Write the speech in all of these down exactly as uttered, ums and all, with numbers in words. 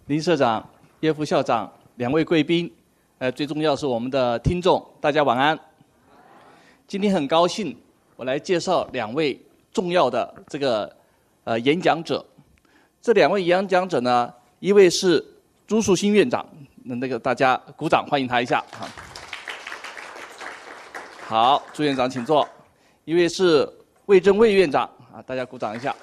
林社长、叶副校长、两位贵宾，呃，最重要是我们的听众，大家晚安。今天很高兴，我来介绍两位重要的这个呃演讲者。这两位演讲者呢，一位是朱树新院长，那个大家鼓掌欢迎他一下。好，好，朱院长请坐。一位是魏征魏院长啊，大家鼓掌一下。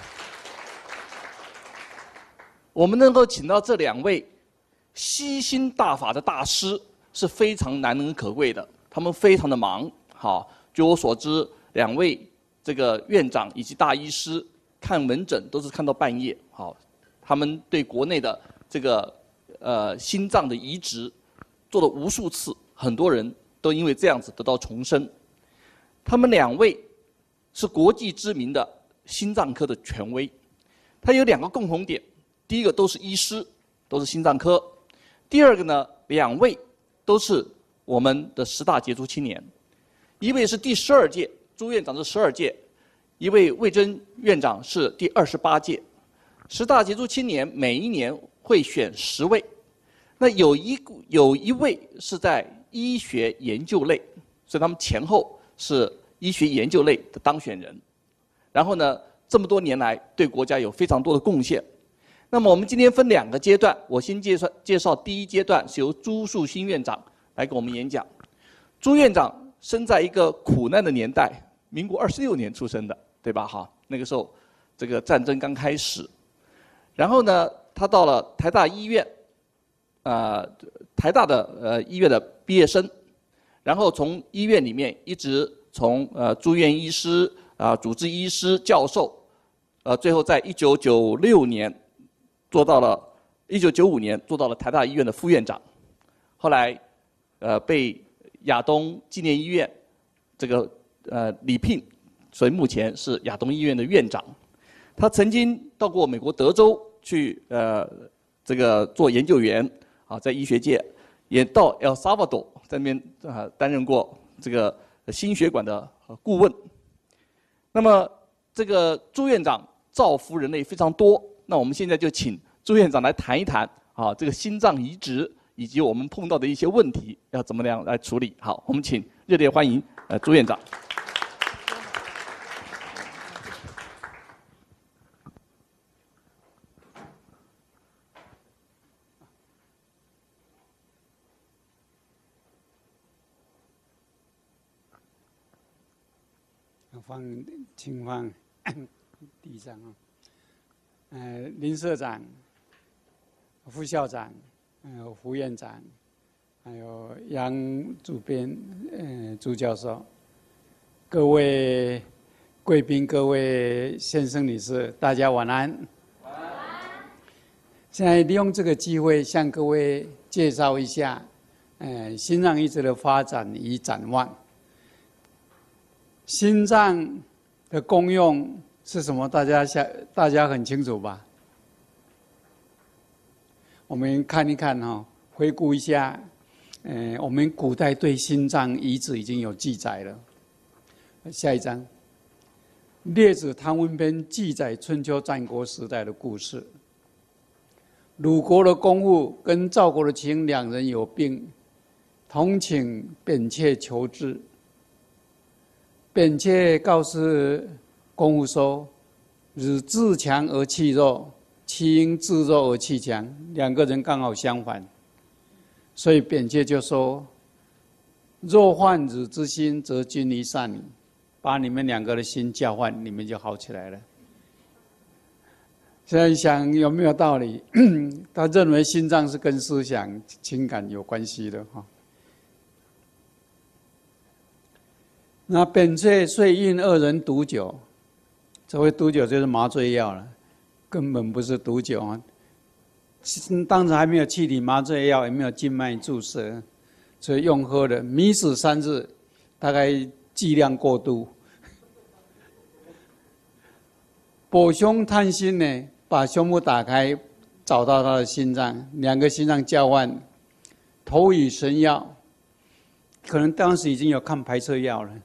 我们能够请到这两位悉心大法的大师是非常难能可贵的，他们非常的忙。好，据我所知，两位这个院长以及大医师看门诊都是看到半夜。好，他们对国内的这个呃心脏的移植做了无数次，很多人都因为这样子得到重生。他们两位是国际知名的心脏科的权威，他有两个共同点。第一个都是医师，都是心脏科；第二个呢，两位都是我们的十大杰出青年，一位是第十二届，朱院长是十二届，一位魏征院长是第二十八届。十大杰出青年每一年会选十位，那有一有一位是在医学研究类，所以他们前后是医学研究类的当选人。然后呢，这么多年来对国家有非常多的贡献。那么我们今天分两个阶段，我先介绍介绍第一阶段，是由朱树新院长来给我们演讲。朱院长生在一个苦难的年代，民国二十六年出生的，对吧？哈，那个时候这个战争刚开始。然后呢，他到了台大医院，呃，台大的呃医院的毕业生，然后从医院里面一直从呃住院医师啊、呃、主治医师、教授，呃，最后在一九九六年。做到了，一九九五年做到了台大医院的副院长，后来，呃，被亚东纪念医院这个呃礼聘，所以目前是亚东医院的院长。他曾经到过美国德州去呃这个做研究员啊，在医学界，也到 El Salvador 在那边啊担任过这个心血管的顾问。那么这个朱院长造福人类非常多。那我们现在就请朱院长来谈一谈啊，这个心脏移植以及我们碰到的一些问题要怎么样来处理。好，我们请热烈欢迎呃朱院长。 放，请放地上啊。呃，林社长、副校长、呃，胡院长，还有杨主编、呃，朱教授，各位贵宾、各位先生、女士，大家晚安。晚安。现在利用这个机会向各位介绍一下，呃，心脏移植的发展与展望。心脏的功用是什么？大家想，大家很清楚吧？我们看一看哈、哦，回顾一下，呃，我们古代对心脏移植已经有记载了。下一章，《列子汤温篇》记载春秋战国时代的故事。鲁国的公务跟赵国的秦两人有病，同请扁鹊求治。扁鹊告诉公务说：“汝自强而弃弱，其应自弱而弃强。”两个人刚好相反，所以扁鹊就说：“若患汝之心，则君宜善矣。”把你们两个的心交换，你们就好起来了。现在想有没有道理？他认为心脏是跟思想、情感有关系的哈。那扁鹊遂运二人毒酒，这位毒酒就是麻醉药了，根本不是毒酒啊。当时还没有气体麻醉药，也没有静脉注射，所以用喝的。迷死三日，大概剂量过度。剖胸探心呢，把胸部打开，找到他的心脏，两个心脏交换，投以神药。可能当时已经有抗排斥药了，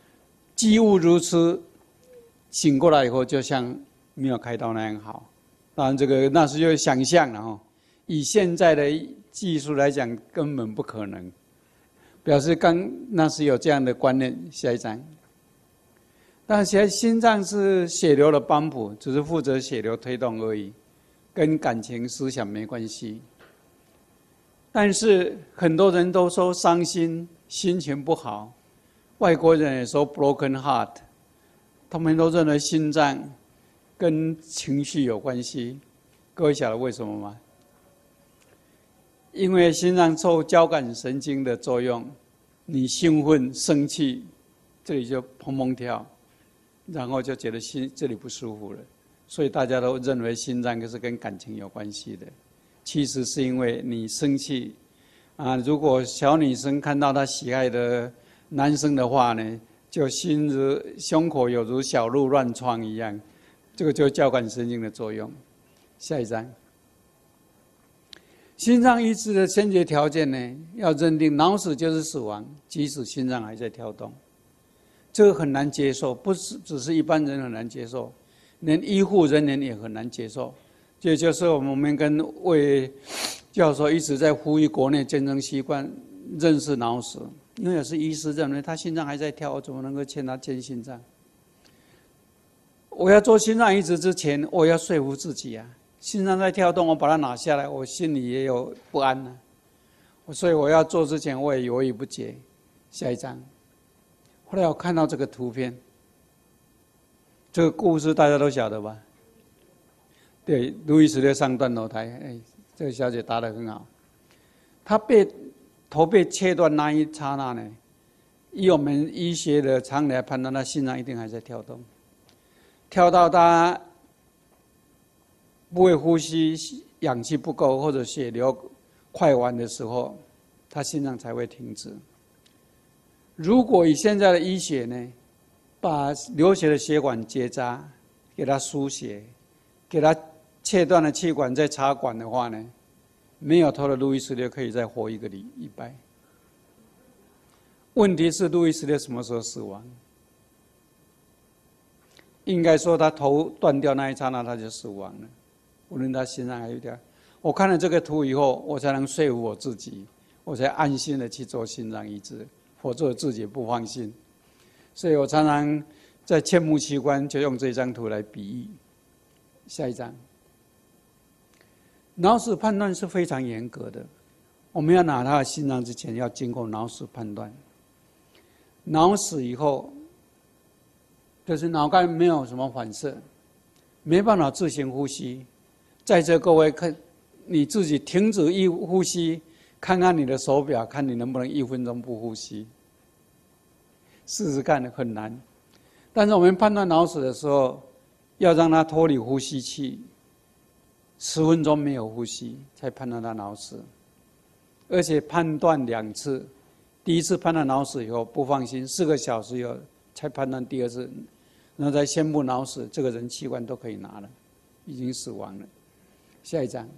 机物如此，醒过来以后就像没有开刀那样好， 当然，这个那时就想象了哈，以现在的技术来讲，根本不可能。表示刚那时有这样的观念。下一章。但现在心脏是血流的帮浦，只是负责血流推动而已，跟感情思想没关系。但是很多人都说伤心，心情不好，外国人也说 broken heart， 他们都认为心脏跟情绪有关系。各位晓得为什么吗？因为心脏受交感神经的作用，你兴奋生气，这里就砰砰跳，然后就觉得心这里不舒服了，所以大家都认为心脏是跟感情有关系的。其实是因为你生气啊，如果小女生看到她喜爱的男生的话呢，就心如胸口有如小鹿乱撞一样，这个就是交感神经的作用。下一章。心脏医治的先决条件呢，要认定脑死就是死亡，即使心脏还在跳动，这个很难接受，不是只是一般人很难接受，连医护人员也很难接受。这就是我们跟魏教授一直在呼吁国内健康习惯认识脑死，因为有时医师认为他心脏还在跳，我怎么能够劝他捐心脏？我要做心脏移植之前，我要说服自己啊。心脏在跳动，我把它拿下来，我心里也有不安呢、啊。所以我要做之前，我也犹豫不决。下一章，后来我看到这个图片，这个故事大家都晓得吧？对，路易斯在上断头台，哎，这个小姐答得很好。她被头被切断那一刹那呢，以我们医学的常理来判断，她心脏一定还在跳动，跳到她不会呼吸，氧气不够或者血流快完的时候，他心脏才会停止。如果以现在的医学呢，把流血的血管结扎，给他输血，给他切断了气管再插管的话呢，没有头的路易斯列可以再活一个礼拜。问题是路易斯列什么时候死亡？应该说他头断掉那一刹那他就死亡了。无论他心脏还有点，我看了这个图以后，我才能说服我自己，我才安心的去做心脏移植，否则自己不放心。所以我常常在切慕器官就用这张图来比喻。下一张，脑死判断是非常严格的，我们要拿他的心脏之前，要经过脑死判断。脑死以后，就是脑干没有什么反射，没办法自行呼吸。在这各位看，你自己停止一呼吸，看看你的手表，看你能不能一分钟不呼吸。试试看，很难。但是我们判断脑死的时候，要让他脱离呼吸器，十分钟没有呼吸，才判断他脑死。而且判断两次，第一次判断脑死以后不放心，四个小时以后才判断第二次，然后再宣布脑死，这个人器官都可以拿了，已经死亡了。下一章。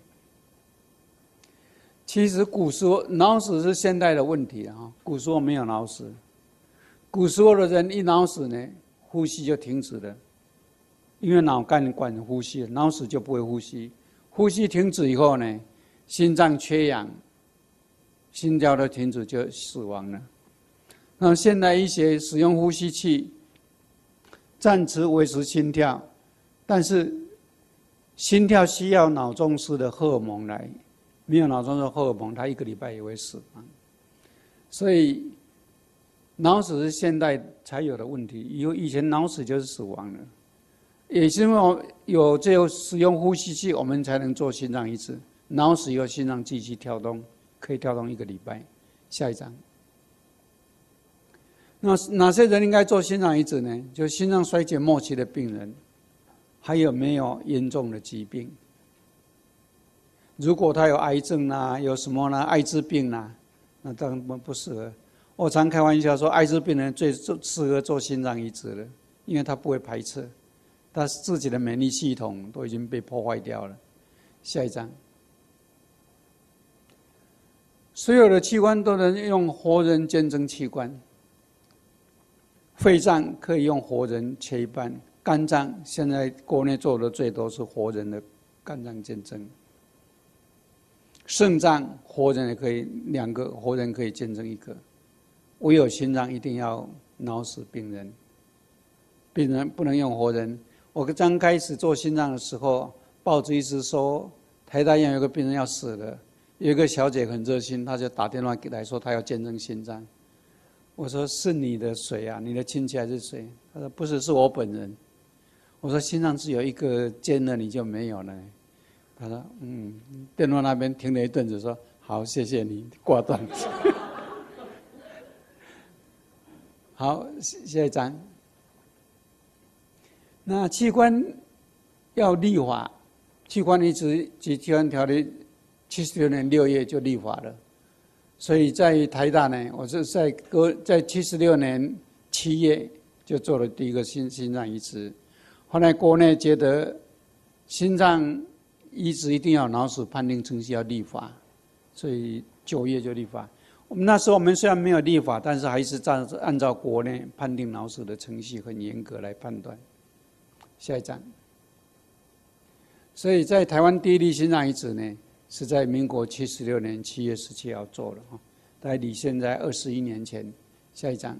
其实古时候脑死是现代的问题啊，古时候没有脑死，古时候的人一脑死呢，呼吸就停止了，因为脑干管呼吸，脑死就不会呼吸，呼吸停止以后呢，心脏缺氧，心跳的停止就死亡了。那现代医学使用呼吸器，暂时维持心跳，但是心跳需要脑中枢的荷尔蒙来，没有脑中枢荷尔蒙，它一个礼拜也会死亡。所以脑死是现代才有的问题，以后以前脑死就是死亡了。也是因为有这个使用呼吸器，我们才能做心脏移植。脑死以后，心脏继续跳动，可以跳动一个礼拜。下一章。那哪些人应该做心脏移植呢？就心脏衰竭末期的病人。还有没有严重的疾病？如果他有癌症啊，有什么呢？艾滋病啊，那当然不适合。我常开玩笑说，艾滋病人最适合做心脏移植了，因为他不会排斥，他自己的免疫系统都已经被破坏掉了。下一章，所有的器官都能用活人捐赠器官，肺脏可以用活人切一半。肝脏现在国内做的最多是活人的肝脏见证。肾脏活人也可以，两个活人可以见证一个，唯有心脏一定要脑死病人，病人不能用活人。我刚开始做心脏的时候，报纸一直说台大医院有个病人要死了，有一个小姐很热心，她就打电话给来说她要见证心脏。我说是你的谁啊？你的亲戚还是谁？她说不是，是我本人。我说心脏只有一个捐了，你就没有了。他说嗯，电话那边停了一阵子，说好，谢谢你，挂断。好，下一章。那器官要立法，器官移植及器官条例，七十六年六月就立法了。所以在台大呢，我是在隔在七十六年七月就做了第一个心心脏移植。后来国内觉得心脏移植一定要脑死判定程序要立法，所以九月就立法。我们那时候我们虽然没有立法，但是还是按按照国内判定脑死的程序很严格来判断。下一章。所以在台湾第一例心脏移植呢，是在民国七十六年七月十七号做了，大概离现在二十一年前。下一章。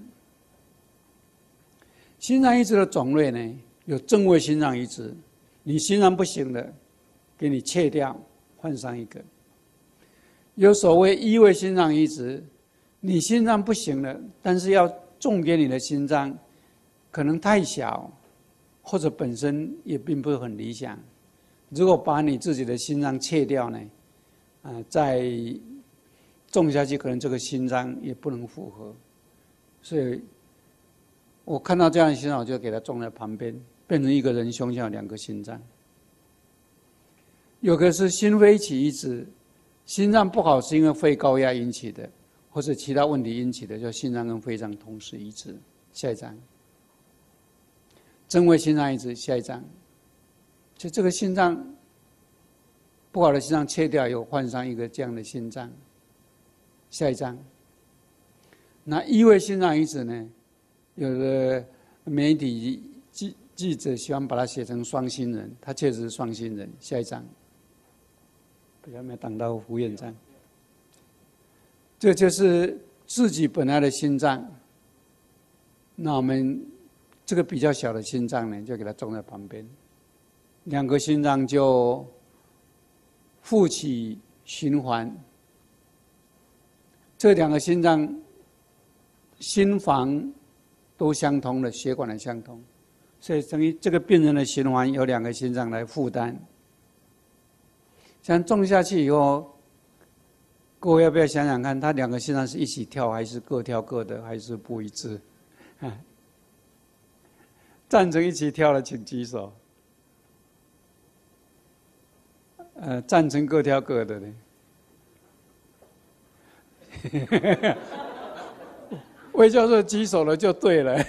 心脏移植的种类呢，有正位心脏移植，你心脏不行了，给你切掉，换上一个。有所谓移位心脏移植，你心脏不行了，但是要种给你的心脏可能太小，或者本身也并不是很理想。如果把你自己的心脏切掉呢，啊、呃，再种下去，可能这个心脏也不能复合。所以我看到这样的心脏，我就给它种在旁边，变成一个人胸前有两个心脏。有个是心肺起移植，心脏不好是因为肺高压引起的，或者其他问题引起的，就心脏跟肺脏同时移植。下一章。正位心脏移植，下一章。就这个心脏不好的心脏切掉以后，换上一个这样的心脏。下一章。那移位心脏移植呢？有的媒体记记者喜欢把它写成双心人，他确实是双心人。下一章。不要没有挡到副院长。这就是自己本来的心脏。那我们这个比较小的心脏呢，就给它种在旁边。两个心脏就负起循环，这两个心脏心房都相通的，血管也相通，所以等于这个病人的循环有两个心脏来负担。像种下去以后，各位要不要想想看，他两个心脏是一起跳，还是各跳各的，还是不一致？赞成一起跳的请举手。呃，赞成各跳各的呢？魏教授举手了就对了，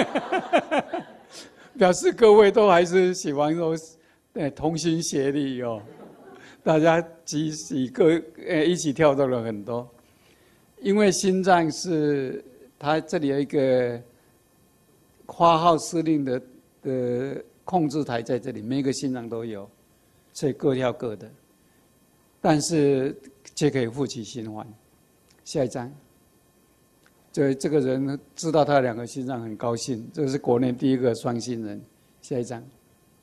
表示各位都还是喜欢说，呃，同心协力哦，大家举起各呃一起跳动了很多，因为心脏是它这里有一个花号司令的的控制台在这里，每个心脏都有。所以各跳各的，但是却可以负起循环。下一章，这这个人知道他两个心脏很高兴，这是国内第一个双心人。下一章，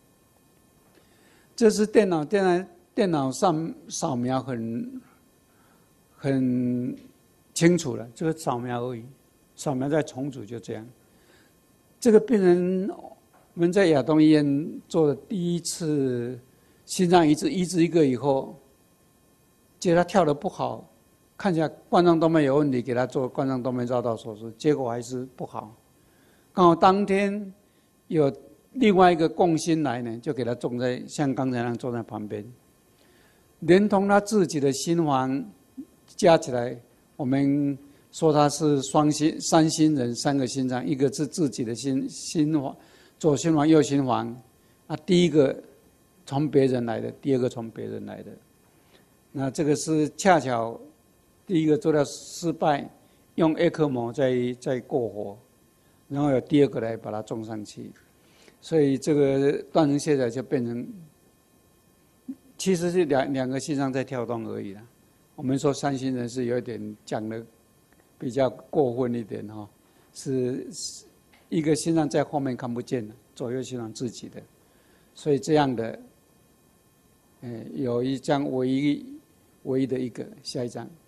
这是电脑电脑电脑上扫描很很清楚了，这个扫描而已，扫描再重组就这样。这个病人我们在亚东医院做的第一次。心脏移植移植一个以后，觉得他跳得不好，看起来冠状动脉有问题，给他做冠状动脉绕道手术，结果还是不好。刚好当天有另外一个共心来呢，就给他种在像刚才那样种在旁边，连同他自己的心房加起来，我们说他是双心三心人，三个心脏，一个是自己的心心房，左心房、右心房，啊，第一个。从别人来的，第二个从别人来的，那这个是恰巧第一个做到失败，用叶克膜再再过活，然后有第二个来把它种上去，所以这个断层卸载就变成其实是两两个心脏在跳动而已啦。我们说三心人是有点讲的比较过分一点哈，是一个心脏在后面看不见的，左右心脏自己的，所以这样的，呃，有一张唯一唯一的一个，下一张。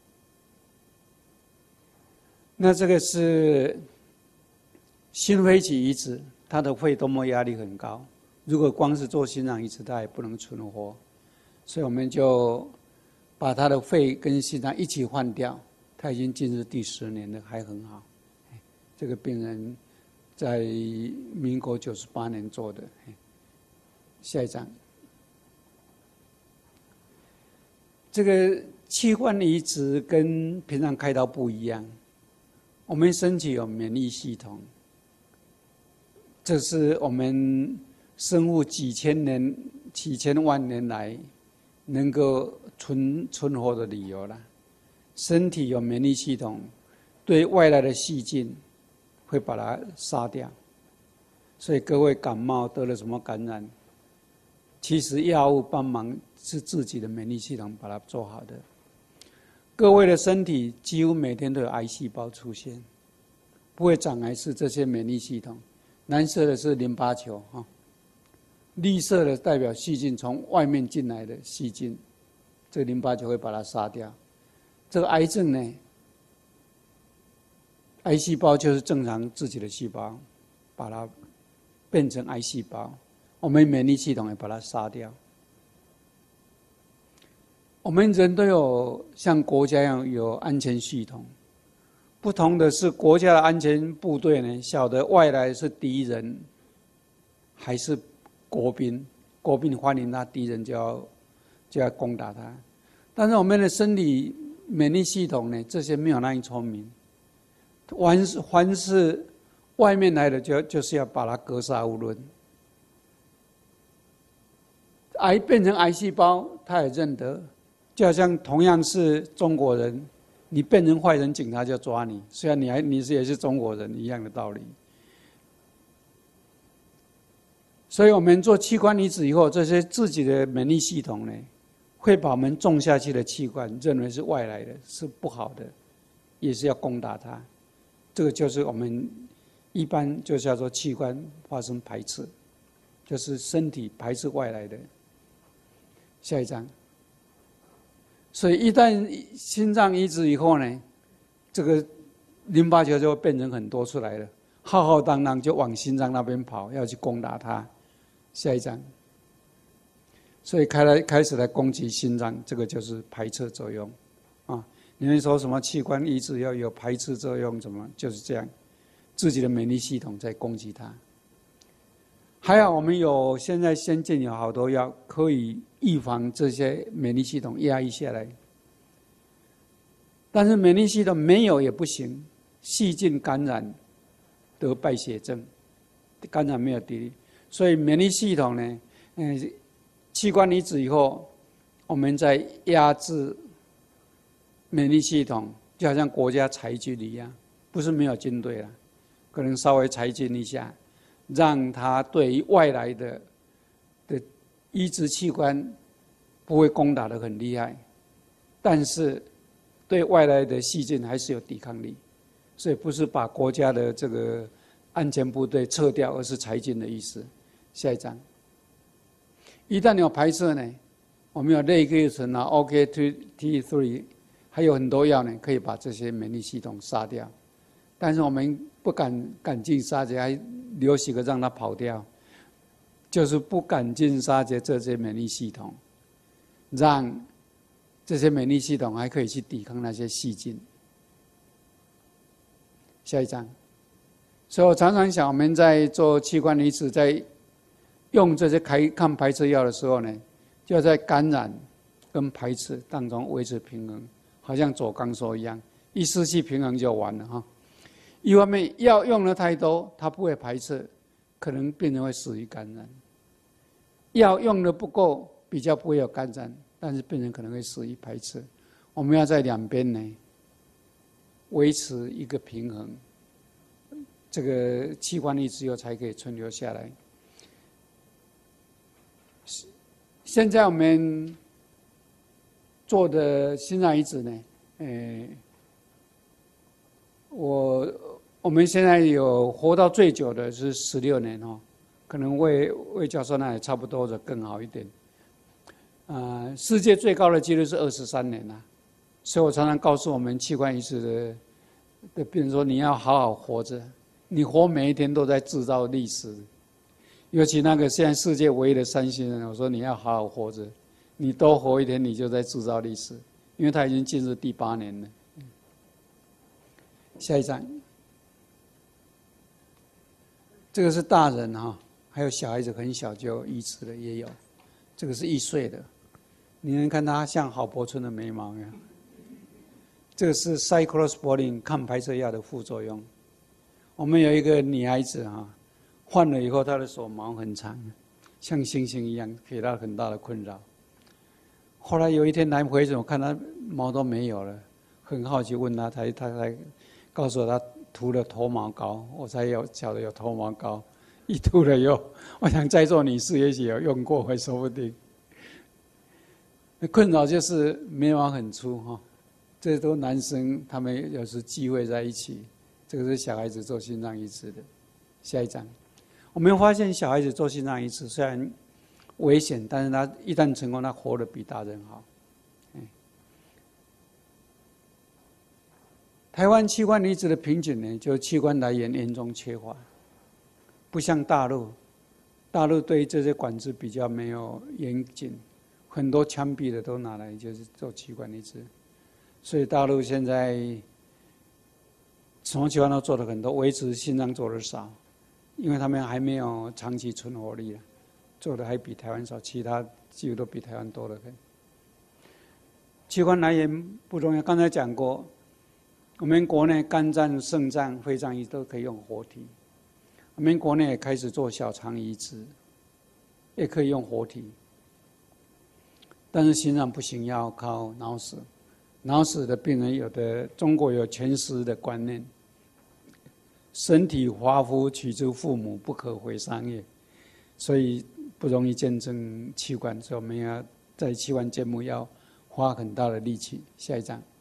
那这个是心肺期移植，他的肺动脉压力很高，如果光是做心脏移植，他也不能存活，所以我们就把他的肺跟心脏一起换掉。他已经进入第十年了，还很好。这个病人在民国九十八年做的。下一张，这个器官移植跟平常开刀不一样。我们身体有免疫系统，这是我们生物几千年、几千万年来能够存存活的理由啦。身体有免疫系统，对外来的细菌会把它杀掉。所以各位感冒得了什么感染，其实药物帮忙是自己的免疫系统把它做好的。各位的身体几乎每天都有癌细胞出现，不会长癌是这些免疫系统。蓝色的是淋巴球哈，绿色的代表细菌从外面进来的细菌，这个淋巴球会把它杀掉。这个癌症呢，癌细胞就是正常自己的细胞，把它变成癌细胞，我们免疫系统也把它杀掉。我们人都有像国家一样有安全系统，不同的是国家的安全部队呢，晓得外来是敌人还是国宾，国宾欢迎他，敌人就要就要攻打他。但是我们的身体免疫系统呢，这些没有那样聪明，凡是凡是外面来的就就是要把它格杀勿论。癌变成癌细胞，他也认得。就好像同样是中国人，你变成坏人，警察就抓你。虽然你还你是也是中国人，一样的道理。所以我们做器官移植以后，这些自己的免疫系统呢，会把我们种下去的器官认为是外来的，是不好的，也是要攻打它。这个就是我们一般就叫做器官发生排斥，就是身体排斥外来的。下一张。所以一旦心脏移植以后呢，这个淋巴球就会变成很多出来了，浩浩荡荡就往心脏那边跑，要去攻打它。下一张。所以开来开始来攻击心脏，这个就是排斥作用啊。你们说什么器官移植要有排斥作用，怎么就是这样？自己的免疫系统在攻击它。还好我们有现在先进有好多药可以预防这些免疫系统压抑下来，但是免疫系统没有也不行，细菌感染得败血症，感染没有抵御，所以免疫系统呢，嗯，器官移植以后，我们在压制免疫系统，就好像国家裁军一样，不是没有军队了，可能稍微裁军一下。让他对于外来的的移植器官不会攻打得很厉害，但是对外来的细菌还是有抵抗力，所以不是把国家的这个安全部队撤掉，而是裁军的意思。下一章，一旦有排斥呢，我们有类固醇啊 O K T 三， 还有很多药呢，可以把这些免疫系统杀掉，但是我们不敢赶尽杀绝，还留几个让它跑掉，就是不赶尽杀绝这些免疫系统，让这些免疫系统还可以去抵抗那些细菌。下一章。所以我常常想，我们在做器官移植，在用这些抗排斥药的时候呢，就要在感染跟排斥当中维持平衡，好像走钢索一样，一失去平衡就完了哈。一方面药用的太多，它不会排斥，可能病人会死于感染；药用的不够，比较不会有感染，但是病人可能会死于排斥。我们要在两边呢维持一个平衡，这个器官移植后才可以存留下来。 现在我们做的心脏移植呢，呃，我我们现在有活到最久的是十六年哦，可能魏魏教授那也差不多的更好一点。啊、呃，世界最高的纪录是二十三年呐、啊，所以我常常告诉我们器官移植的的病人说，你要好好活着，你活每一天都在制造历史。尤其那个现在世界唯一的三星人，我说你要好好活着，你多活一天，你就在制造历史，因为他已经进入第八年了。下一张，这个是大人哈，还有小孩子很小就移植的也有，这个是一岁的，你能看他像郝柏村的眉毛一样。这个是 cyclosporin 抗排斥药的副作用。我们有一个女孩子哈。换了以后，他的手毛很长，像猩猩一样，给他很大的困扰。后来有一天来回诊，我看他毛都没有了，很好奇问他，他他才告诉我他涂了脱毛膏，我才有晓得有脱毛膏。一涂了以后，我想在座女士也许有用过，还说不定。困扰就是眉毛很粗哈，这都男生他们有时聚会在一起，这个是小孩子做心脏移植的。下一张。我们发现小孩子做心脏移植虽然危险，但是他一旦成功，他活得比大人好。台湾器官移植的瓶颈呢，就器官来源严重缺乏，不像大陆，大陆对这些管制比较没有严谨，很多枪毙的都拿来就是做器官移植，所以大陆现在什么器官都做得很多，维持心脏做得少。因为他们还没有长期存活力了，做的还比台湾少，其他几乎都比台湾多得很。器官来源不重要，刚才讲过，我们国内肝脏、肾脏、肺脏移植都可以用活体，我们国内也开始做小肠移植，也可以用活体，但是心脏不行，要靠脑死。脑死的病人有的，中国有全尸的观念。身体发肤取之父母，不可毁伤也，所以不容易见证器官，所以我们要在器官建模要花很大的力气。下一张。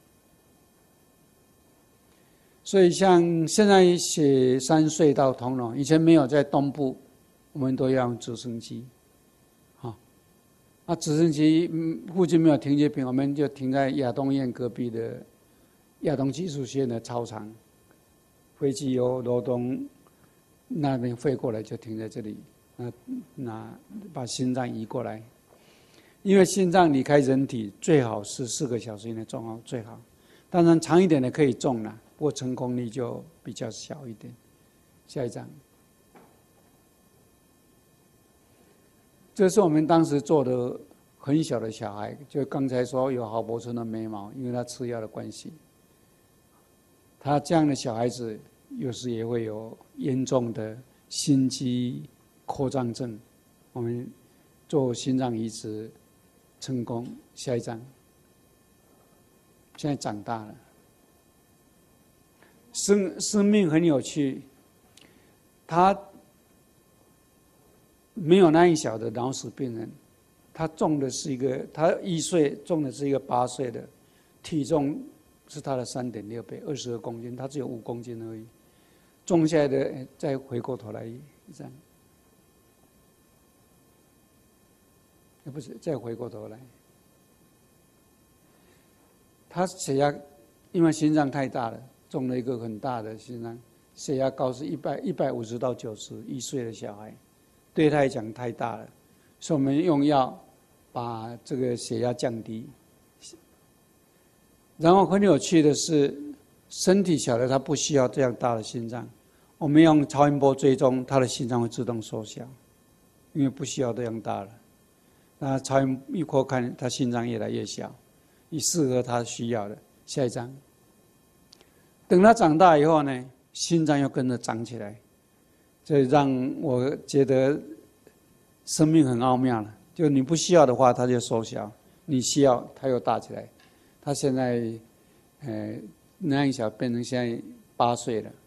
所以像现在雪山隧道通了，以前没有在东部，我们都要用直升机，好，那直升机附近没有停机坪，我们就停在亚东医院隔壁的亚东技术学院的操场。飞机由罗东那边飞过来，就停在这里。那那把心脏移过来，因为心脏离开人体最好是四个小时以内种好最好，当然长一点的可以种了，不过成功率就比较小一点。下一张，这是我们当时做的很小的小孩，就刚才说有郝柏村的眉毛，因为他吃药的关系。他这样的小孩子有时也会有严重的心肌扩张症，我们做心脏移植成功。下一张，现在长大了，生生命很有趣，他没有那一小的脑死病人，他种的是一个，他一岁种的是一个八岁的，体重是他的三点六倍，二十二公斤，他只有五公斤而已。种下来的，再回过头来一张，不是，再回过头来，他血压因为心脏太大了，种了一个很大的心脏，血压高是一百一百五十到九十，一岁的小孩，对他来讲太大了，所以我们用药把这个血压降低。然后很有趣的是，身体小的他不需要这样大的心脏，我们用超音波追踪，他的心脏会自动缩小，因为不需要这样大了。那超音一波看，他心脏越来越小，以适合他需要的。下一张，等他长大以后呢，心脏又跟着长起来，这让我觉得生命很奥妙了。就你不需要的话，它就缩小；你需要，它又大起来。他现在，呃，那样小变成现在八岁了。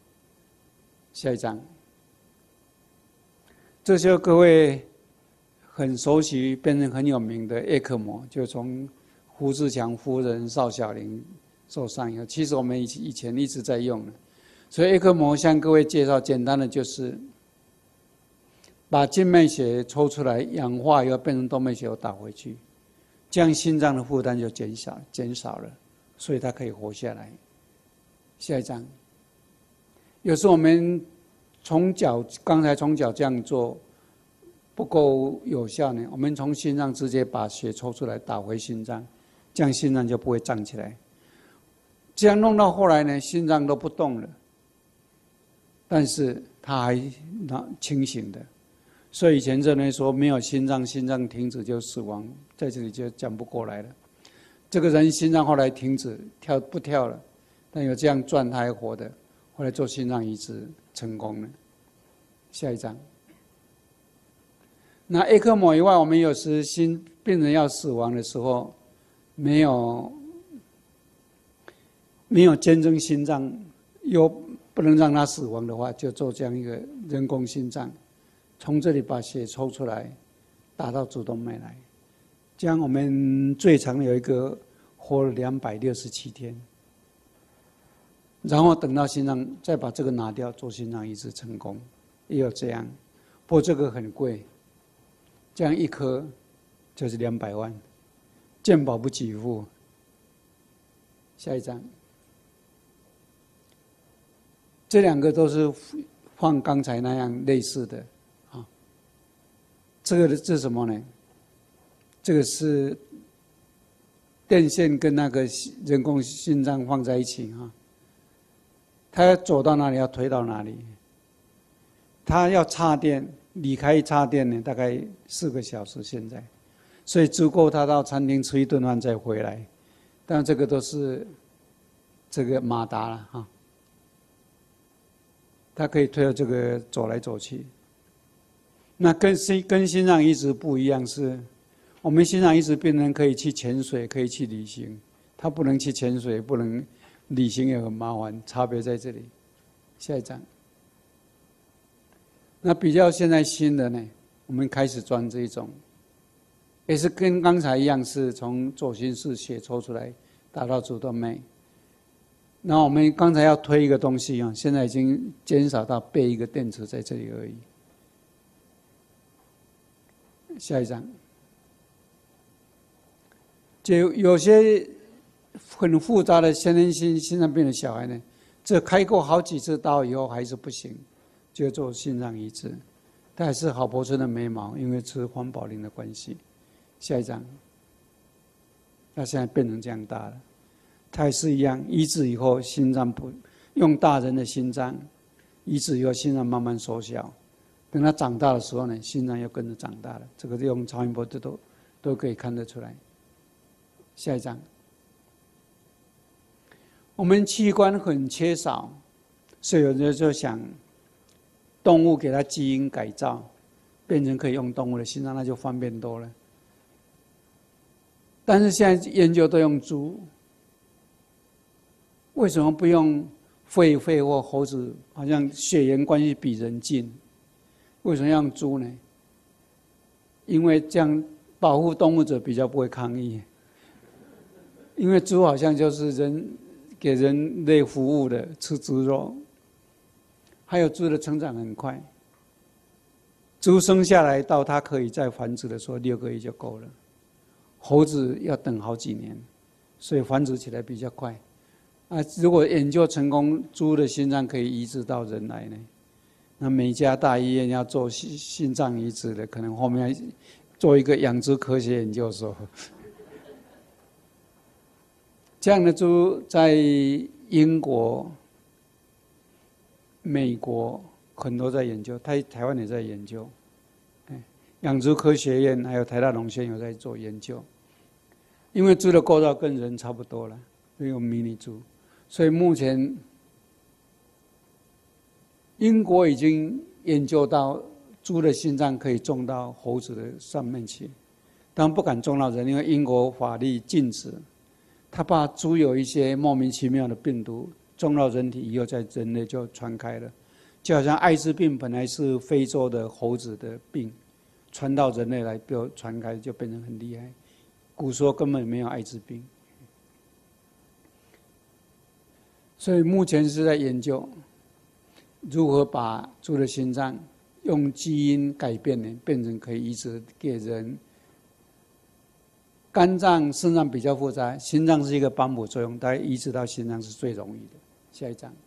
下一张，这时候各位很熟悉、变成很有名的叶克膜，就从胡志强夫人、邵小玲受伤以后，其实我们以以前一直在用的。所以叶克膜向各位介绍，简单的就是把静脉血抽出来，氧化以后变成动脉血又打回去，这样心脏的负担就减少减少了，所以它可以活下来。下一张，有时候我们从脚刚才从脚这样做不够有效呢，我们从心脏直接把血抽出来打回心脏，这样心脏就不会胀起来。这样弄到后来呢，心脏都不动了，但是它还清醒的。所以以前认为说没有心脏，心脏停止就死亡，在这里就讲不过来了。这个人心脏后来停止跳不跳了，但有这样转他还活的，后来做心脏移植成功了。下一张。那叶克膜以外，我们有时心病人要死亡的时候，没有没有捐赠心脏，又不能让他死亡的话，就做这样一个人工心脏，从这里把血抽出来，打到主动脉来，这样我们最长有一个活了两百六十七天，然后等到心脏再把这个拿掉，做心脏移植成功，也有这样，不过这个很贵。这样一颗就是两百万，健保不给付。下一张，这两个都是放刚才那样类似的啊。这个这是什么呢？这个是电线跟那个人工心脏放在一起啊。它要走到哪里要推到哪里，它要插电。离开插电呢，大概四个小时现在，所以足够他到餐厅吃一顿饭再回来。但这个都是这个马达了哈，它可以推到这个走来走去。那跟心跟心脏移植不一样，是我们心脏移植病人可以去潜水，可以去旅行，他不能去潜水，不能旅行也很麻烦，差别在这里。下一张。那比较现在新的呢，我们开始装这一种，也是跟刚才一样，是从左心室血抽出来打到主动脉。那我们刚才要推一个东西啊，现在已经减少到备一个电池在这里而已。下一张，就有些很复杂的先天性心脏病的小孩呢，这开过好几次刀以后还是不行。就做心脏移植，它还是郝柏村的眉毛，因为吃黄宝林的关系。下一张，那现在变成这样大了，它也是一样，移植以后心脏不用大人的心脏，移植以后心脏慢慢缩小，等它长大的时候呢，心脏又跟着长大了。这个用超音波都都都可以看得出来。下一张，我们器官很缺少，所以有人就想。动物给它基因改造，变成可以用动物的心脏，那就方便多了。但是现在研究都用猪，为什么不用狒狒或猴子？好像血缘关系比人近，为什么要用猪呢？因为这样保护动物者比较不会抗议。因为猪好像就是人给人类服务的，吃猪肉。还有猪的成长很快，猪生下来到它可以再繁殖的时候，六个月就够了。猴子要等好几年，所以繁殖起来比较快。啊，如果研究成功，猪的心脏可以移植到人来呢，那每家大医院要做心心脏移植的，可能后面做一个养猪科学研究所。这样的猪在英国。美国很多在研究，台台湾也在研究，养猪科学院还有台大农学院有在做研究。因为猪的构造跟人差不多了，所以有迷你猪，所以目前英国已经研究到猪的心脏可以种到猴子的上面去，但不敢种到人，因为英国法律禁止，他怕猪有一些莫名其妙的病毒。种到人体以后，在人类就传开了，就好像艾滋病本来是非洲的猴子的病， 传到人类来，比如传开就变成很厉害。古时候根本没有艾滋病，所以目前是在研究如何把猪的心脏用基因改变呢，变成可以移植给人。肝脏、肾脏比较复杂，心脏是一个帮补作用，大概移植到心脏是最容易的。下一章，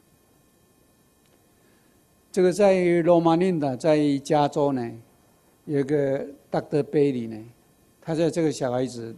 这个在罗马尼亚，在加州呢，有一个 Doctor Bailey 呢，他在这个小孩子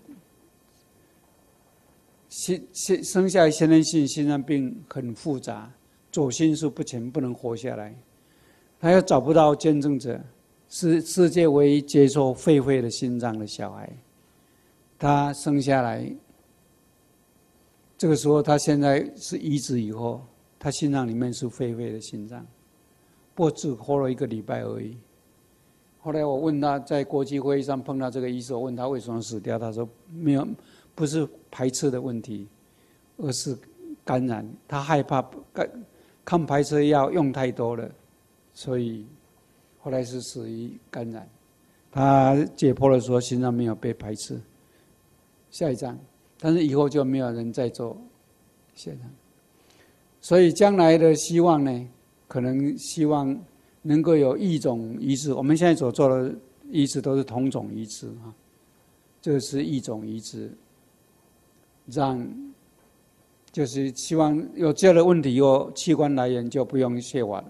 心心生下来先天性心脏病很复杂，左心室不全，不能活下来，他又找不到见证者，是世界唯一接受肺肺的心脏的小孩。他生下来，这个时候他现在是移植以后，他心脏里面是肺肺的心脏，不过只活了一个礼拜而已。后来我问他在国际会议上碰到这个医生，我问他为什么死掉，他说没有，不是排斥的问题，而是感染。他害怕抗排斥药用太多了，所以后来是死于感染。他解剖的时候心脏没有被排斥。下一章，但是以后就没有人再做下一章，所以将来的希望呢，可能希望能够有异种移植。我们现在所做的移植都是同种移植啊，这个是异种移植，让就是希望有这样的问题，有器官来源就不用谢法了。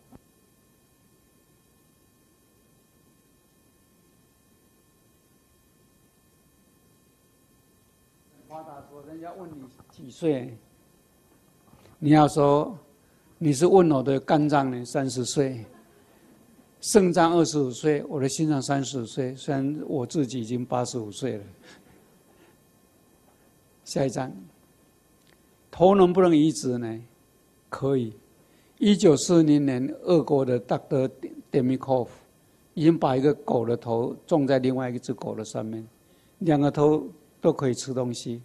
人家问你几岁，你要说你是问我的肝脏呢，三十岁，肾脏二十五岁，我的心脏三十五岁，虽然我自己已经八十五岁了。下一章，头能不能移植呢？可以。一九四零年，俄国的 Doctor Demikov 已经把一个狗的头种在另外一只狗的上面，两个头都可以吃东西。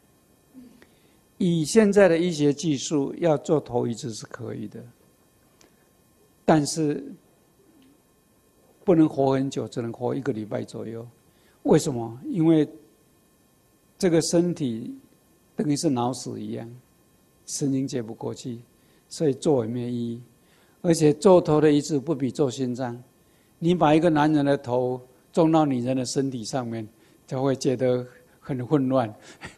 以现在的医学技术，要做头移植是可以的，但是不能活很久，只能活一个礼拜左右。为什么？因为这个身体等于是脑死一样，神经接不过去，所以做也没有意义。而且做头的移植不比做心脏，你把一个男人的头种到女人的身体上面，就会觉得很混乱。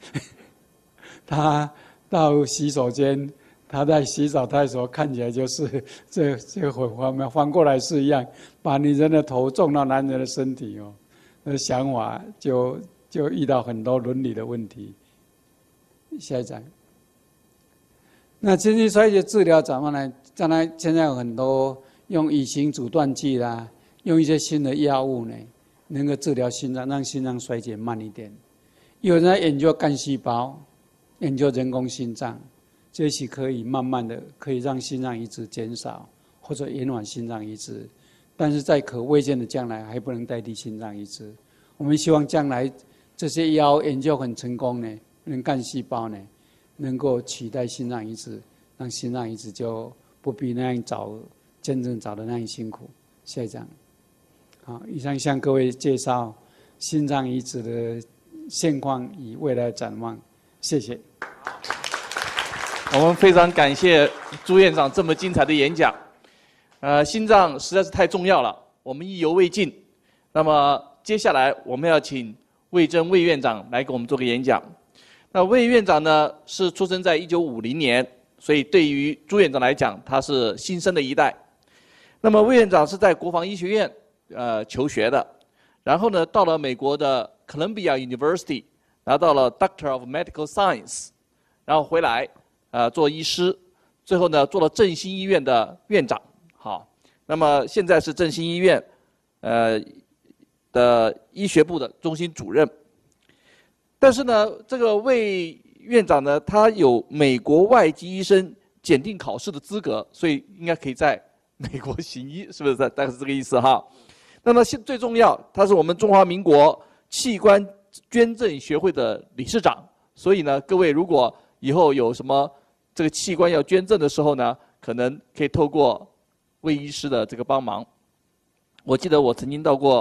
他到洗手间，他在洗澡的时候看起来就是这这很方面，反过来是一样，把女人的头种到男人的身体哦，那想法就就遇到很多伦理的问题。下一章，那经济衰竭治疗怎么呢？将来现在有很多用乙型阻断剂啦，用一些新的药物呢，能够治疗心脏，让心脏衰竭慢一点。有人在研究干细胞。研究人工心脏，这些可以慢慢的可以让心脏移植减少，或者延缓心脏移植，但是在可未见的将来还不能代替心脏移植。我们希望将来这些药研究很成功呢，能干细胞呢能够取代心脏移植，让心脏移植就不必那样找真正找的那样辛苦。下一章，好，以上向各位介绍心脏移植的现况与未来展望。谢谢。 我们非常感谢朱院长这么精彩的演讲。呃，心脏实在是太重要了，我们意犹未尽。那么接下来我们要请魏征魏院长来给我们做个演讲。那魏院长呢是出生在一九五零年，所以对于朱院长来讲，他是新生的一代。那么魏院长是在国防医学院呃求学的，然后呢到了美国的 Columbia University。拿到了 Doctor of Medical Science， 然后回来，呃，做医师，最后呢做了振兴医院的院长。好，那么现在是振兴医院，呃的医学部的中心主任。但是呢，这个魏院长呢，他有美国外籍医生检定考试的资格，所以应该可以在美国行医，是不是？大概是这个意思哈。那么现最重要，他是我们中华民国器官捐赠学会的理事长，所以呢，各位如果以后有什么这个器官要捐赠的时候呢，可能可以透过魏医师的这个帮忙。我记得我曾经到过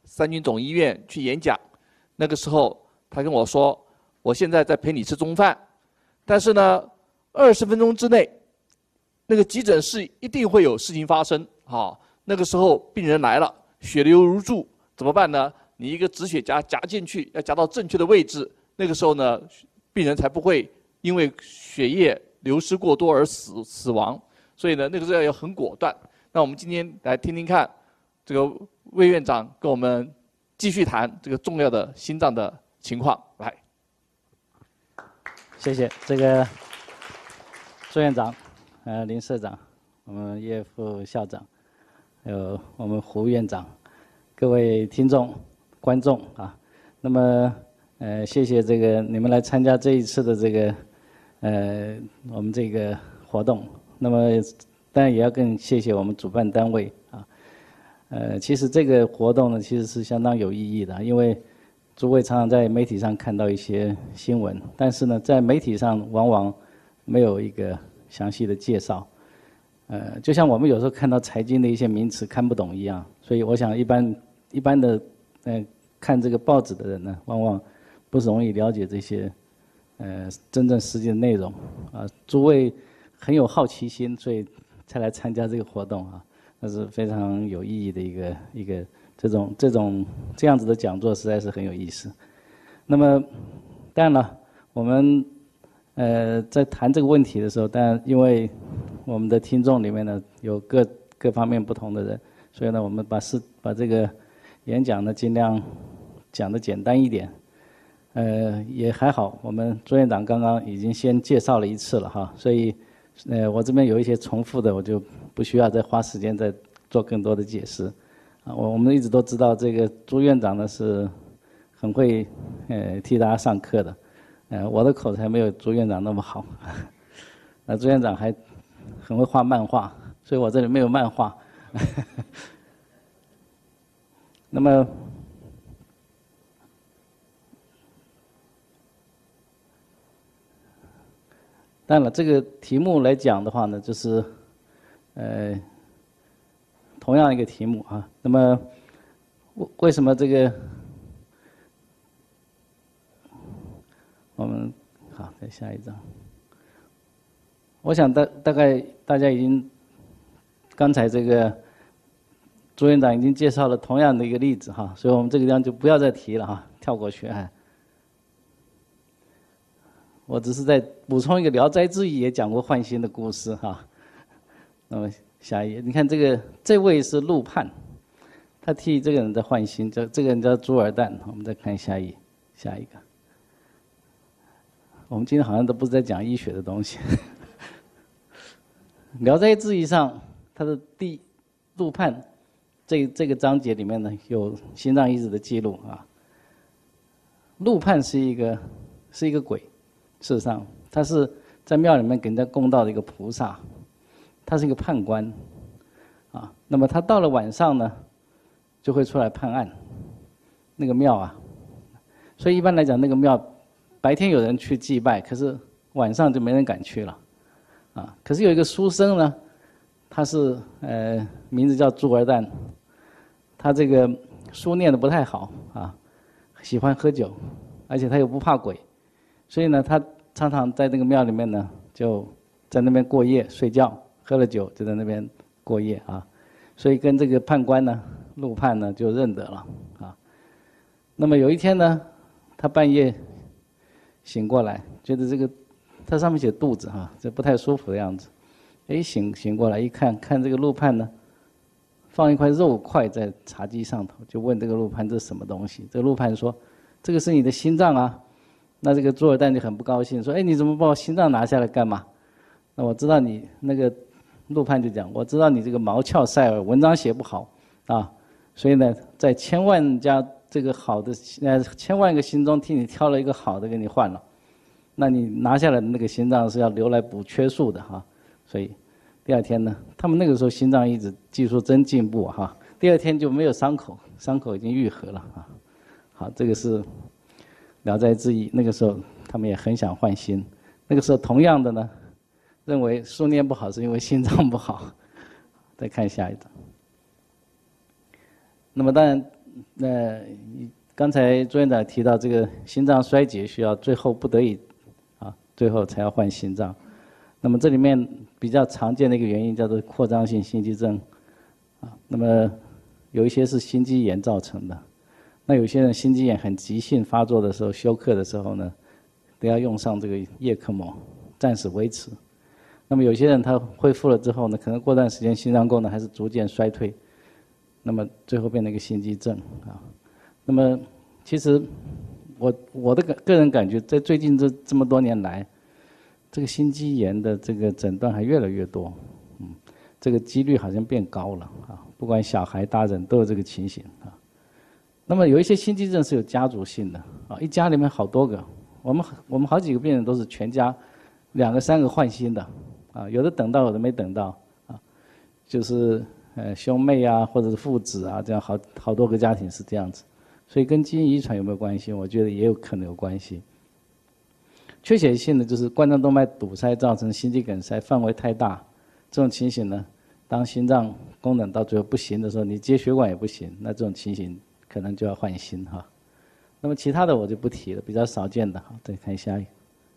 三军总医院去演讲，那个时候他跟我说，我现在在陪你吃中饭，但是呢，二十分钟之内，那个急诊室一定会有事情发生。好，那个时候病人来了，血流如注，怎么办呢？你一个止血夹夹进去，要夹到正确的位置，那个时候呢，病人才不会因为血液流失过多而死死亡。所以呢，那个时候要很果断。那我们今天来听听看，这个魏院长跟我们继续谈这个重要的心脏的情况。来， 谢谢这个朱院长，呃，林社长，我们叶副校长，还有我们胡院长，各位听众、观众啊，那么呃，谢谢这个你们来参加这一次的这个呃我们这个活动。那么当然也要更谢谢我们主办单位啊。呃，其实这个活动呢，其实是相当有意义的，因为诸位常常在媒体上看到一些新闻，但是呢，在媒体上往往没有一个详细的介绍。呃，就像我们有时候看到财经的一些名词看不懂一样，所以我想一般一般的呃看这个报纸的人呢，往往不容易了解这些呃真正实际的内容啊。诸位很有好奇心，所以才来参加这个活动啊，那是非常有意义的一个一个这种这种这样子的讲座，实在是很有意思。那么当然了，我们呃在谈这个问题的时候，当然因为我们的听众里面呢有各各方面不同的人，所以呢我们把事把这个演讲呢尽量讲得简单一点。呃也还好，我们朱院长刚刚已经先介绍了一次了哈，所以呃我这边有一些重复的，我就不需要再花时间再做更多的解释。啊，我我们一直都知道这个朱院长呢是很会呃替大家上课的，呃我的口才没有朱院长那么好，那朱院长还很会画漫画，所以我这里没有漫画。那么当然了，这个题目来讲的话呢，就是呃同样一个题目啊。那么为什么这个我们好，再下一张。我想大大概大家已经刚才这个朱院长已经介绍了同样的一个例子哈，所以我们这个地方就不要再提了哈，跳过去啊。我只是在补充一个《聊斋志异》也讲过换心的故事哈。那么下一页，你看这个这位是陆判，他替这个人在换心，这这个人叫朱尔旦。我们再看下一下一个。我们今天好像都不是在讲医学的东西。《聊斋志异》上，他的第陆判这这个章节里面呢，有心脏医治的记录啊。陆判是一个是一个鬼。事实上，他是在庙里面给人家供道的一个菩萨，他是一个判官，啊，那么他到了晚上呢，就会出来判案。那个庙啊，所以一般来讲，那个庙白天有人去祭拜，可是晚上就没人敢去了，啊，可是有一个书生呢，他是呃名字叫朱尔旦，他这个书念得不太好啊，喜欢喝酒，而且他又不怕鬼。所以呢，他常常在那个庙里面呢，就在那边过夜睡觉，喝了酒就在那边过夜啊。所以跟这个判官呢，陆判呢就认得了啊。那么有一天呢，他半夜醒过来，觉得这个他上面写肚子哈、啊，这不太舒服的样子。哎，醒醒过来一看，看这个陆判呢，放一块肉块在茶几上头，就问这个陆判这是什么东西？这个陆判说：“这个是你的心脏啊。”那这个朱尔旦就很不高兴，说：“哎，你怎么把我心脏拿下来干嘛？”那我知道你那个陆判就讲，我知道你这个毛翘塞耳，文章写不好啊，所以呢，在千万家这个好的呃千万个心中替你挑了一个好的给你换了，那你拿下来的那个心脏是要留来补缺数的哈。所以第二天呢，他们那个时候心脏医治技术真进步哈，第二天就没有伤口，伤口已经愈合了啊。好，这个是。聊斋志异，那个时候他们也很想换心。那个时候同样的呢，认为书念不好是因为心脏不好。再看下一张。那么当然， 那刚才朱院长提到这个心脏衰竭需要最后不得已啊，最后才要换心脏。那么这里面比较常见的一个原因叫做扩张性心肌症啊，那么有一些是心肌炎造成的。那有些人心肌炎很急性发作的时候，休克的时候呢，都要用上这个叶克膜，暂时维持。那么有些人他恢复了之后呢，可能过段时间心脏功能还是逐渐衰退，那么最后变成一个心肌症啊。那么其实我我的个人感觉，在最近这这么多年来，这个心肌炎的这个诊断还越来越多，嗯，这个几率好像变高了啊。不管小孩大人都有这个情形啊。那么有一些心肌症是有家族性的啊，一家里面好多个，我们我们好几个病人都是全家两个三个换心的啊，有的等到有的没等到啊，就是呃兄妹啊或者是父子啊，这样好好多个家庭是这样子，所以跟基因遗传有没有关系？我觉得也有可能有关系。缺血性的就是冠状动脉堵塞造成心肌梗塞，范围太大，这种情形呢，当心脏功能到最后不行的时候，你接血管也不行，那这种情形可能就要换心哈。那么其他的我就不提了，比较少见的哈，再看下一个。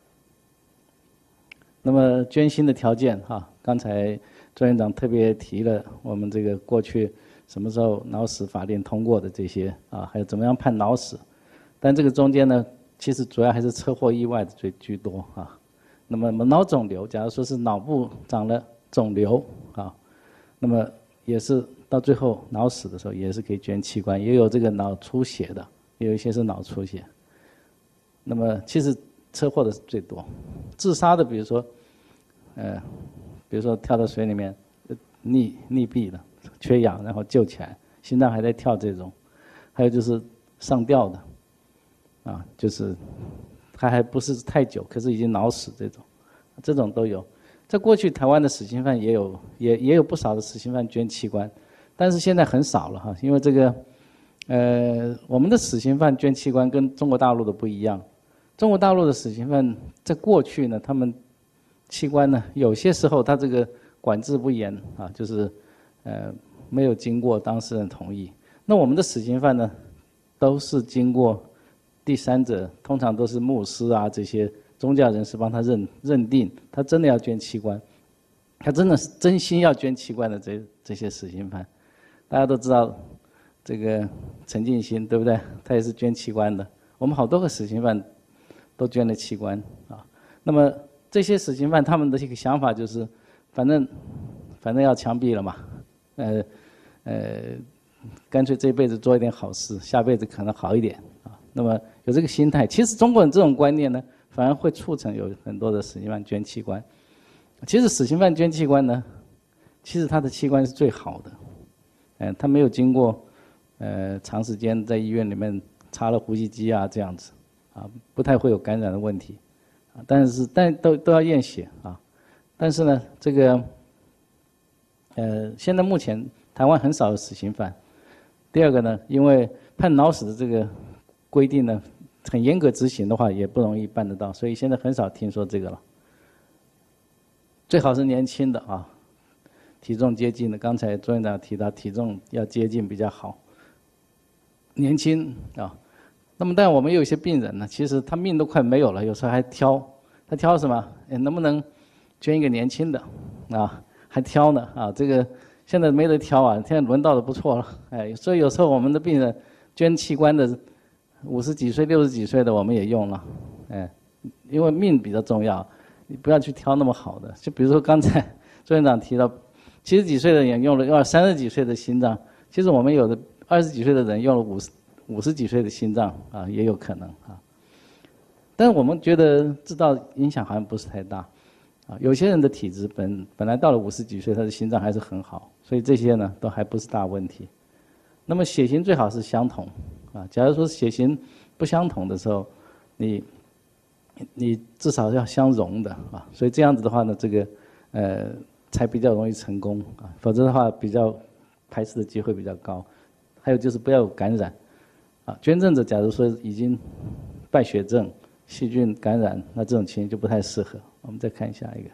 那么捐心的条件哈，刚才周院长特别提了我们这个过去什么时候脑死法令通过的这些啊，还有怎么样判脑死，但这个中间呢，其实主要还是车祸意外的最居多啊。那么脑肿瘤，假如说是脑部长了肿瘤啊，那么也是到最后脑死的时候也是可以捐器官，也有这个脑出血的，也有一些是脑出血。那么其实车祸的是最多，自杀的比如说，呃，比如说跳到水里面溺溺毙了，缺氧然后救起来，心脏还在跳这种，还有就是上吊的，啊，就是他还不是太久，可是已经脑死这种，这种都有。在过去台湾的死刑犯也有也也有不少的死刑犯捐器官，但是现在很少了哈，因为这个，呃，我们的死刑犯捐器官跟中国大陆的不一样。中国大陆的死刑犯在过去呢，他们器官呢，有些时候他这个管制不严啊，就是呃没有经过当事人同意。那我们的死刑犯呢，都是经过第三者，通常都是牧师啊这些宗教人士帮他认认定，他真的要捐器官，他真的是真心要捐器官的这这些死刑犯，大家都知道这个陈进兴对不对？他也是捐器官的。我们好多个死刑犯都捐了器官啊。那么这些死刑犯他们的一个想法就是，反正反正要枪毙了嘛，呃呃，干脆这辈子做一点好事，下辈子可能好一点啊。那么有这个心态，其实中国人这种观念呢，反而会促成有很多的死刑犯捐器官。其实死刑犯捐器官呢，其实他的器官是最好的，嗯、呃，他没有经过呃长时间在医院里面插了呼吸机啊这样子，啊，不太会有感染的问题，啊，但是但都都要验血啊，但是呢，这个呃现在目前台湾很少有死刑犯。第二个呢，因为判脑死的这个规定呢，很严格执行的话也不容易办得到，所以现在很少听说这个了。最好是年轻的啊，体重接近的。刚才周院长提到体重要接近比较好，年轻啊。那么，但我们有一些病人呢，其实他命都快没有了，有时候还挑，他挑什么？哎，能不能捐一个年轻的啊？还挑呢啊！这个现在没得挑啊，现在轮到的不错了，哎，所以有时候我们的病人捐器官的。五十几岁、六十几岁的我们也用了，哎，因为命比较重要，你不要去挑那么好的。就比如说刚才周院长提到，七十几岁的人用了要三十几岁的心脏，其实我们有的二十几岁的人用了五十五十几岁的心脏啊，也有可能啊。但是我们觉得知道影响好像不是太大，啊，有些人的体质本本来到了五十几岁，他的心脏还是很好，所以这些呢都还不是大问题。那么血型最好是相同。啊，假如说血型不相同的时候，你你至少要相容的啊，所以这样子的话呢，这个呃才比较容易成功啊，否则的话比较排斥的机会比较高。还有就是不要有感染啊，捐赠者假如说已经败血症、细菌感染，那这种情形就不太适合。我们再看下一个，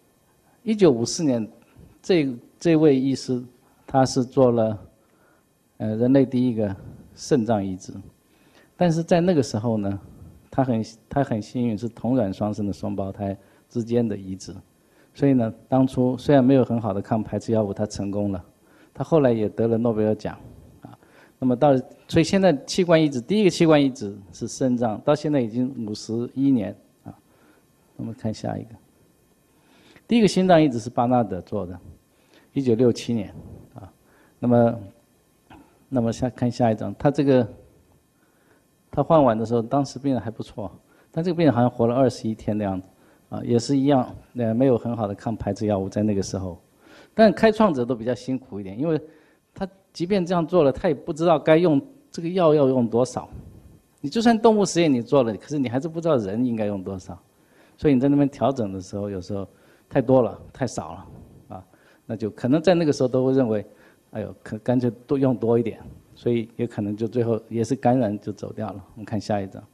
一九五四年，这这位医师他是做了。 呃，人类第一个肾脏移植。但是在那个时候呢，他很他很幸运是同卵双生的双胞胎之间的移植，所以呢，当初虽然没有很好的抗排斥药物，他成功了，他后来也得了诺贝尔奖，啊，那么到所以现在器官移植第一个器官移植是肾脏，到现在已经五十一年啊。我们看下一个，第一个心脏移植是巴纳德做的，一九六七年啊，那么那么下看下一张，他这个。他换完的时候，当时病人还不错，但这个病人好像活了二十一天的样子，啊，也是一样，呃，没有很好的抗排斥药物在那个时候。但开创者都比较辛苦一点，因为他即便这样做了，他也不知道该用这个药要用多少。你就算动物实验你做了，可是你还是不知道人应该用多少，所以你在那边调整的时候，有时候太多了，太少了，啊，那就可能在那个时候都会认为，哎呦，可干脆多用多一点。所以也可能就最后也是感染就走掉了。我们看下一张。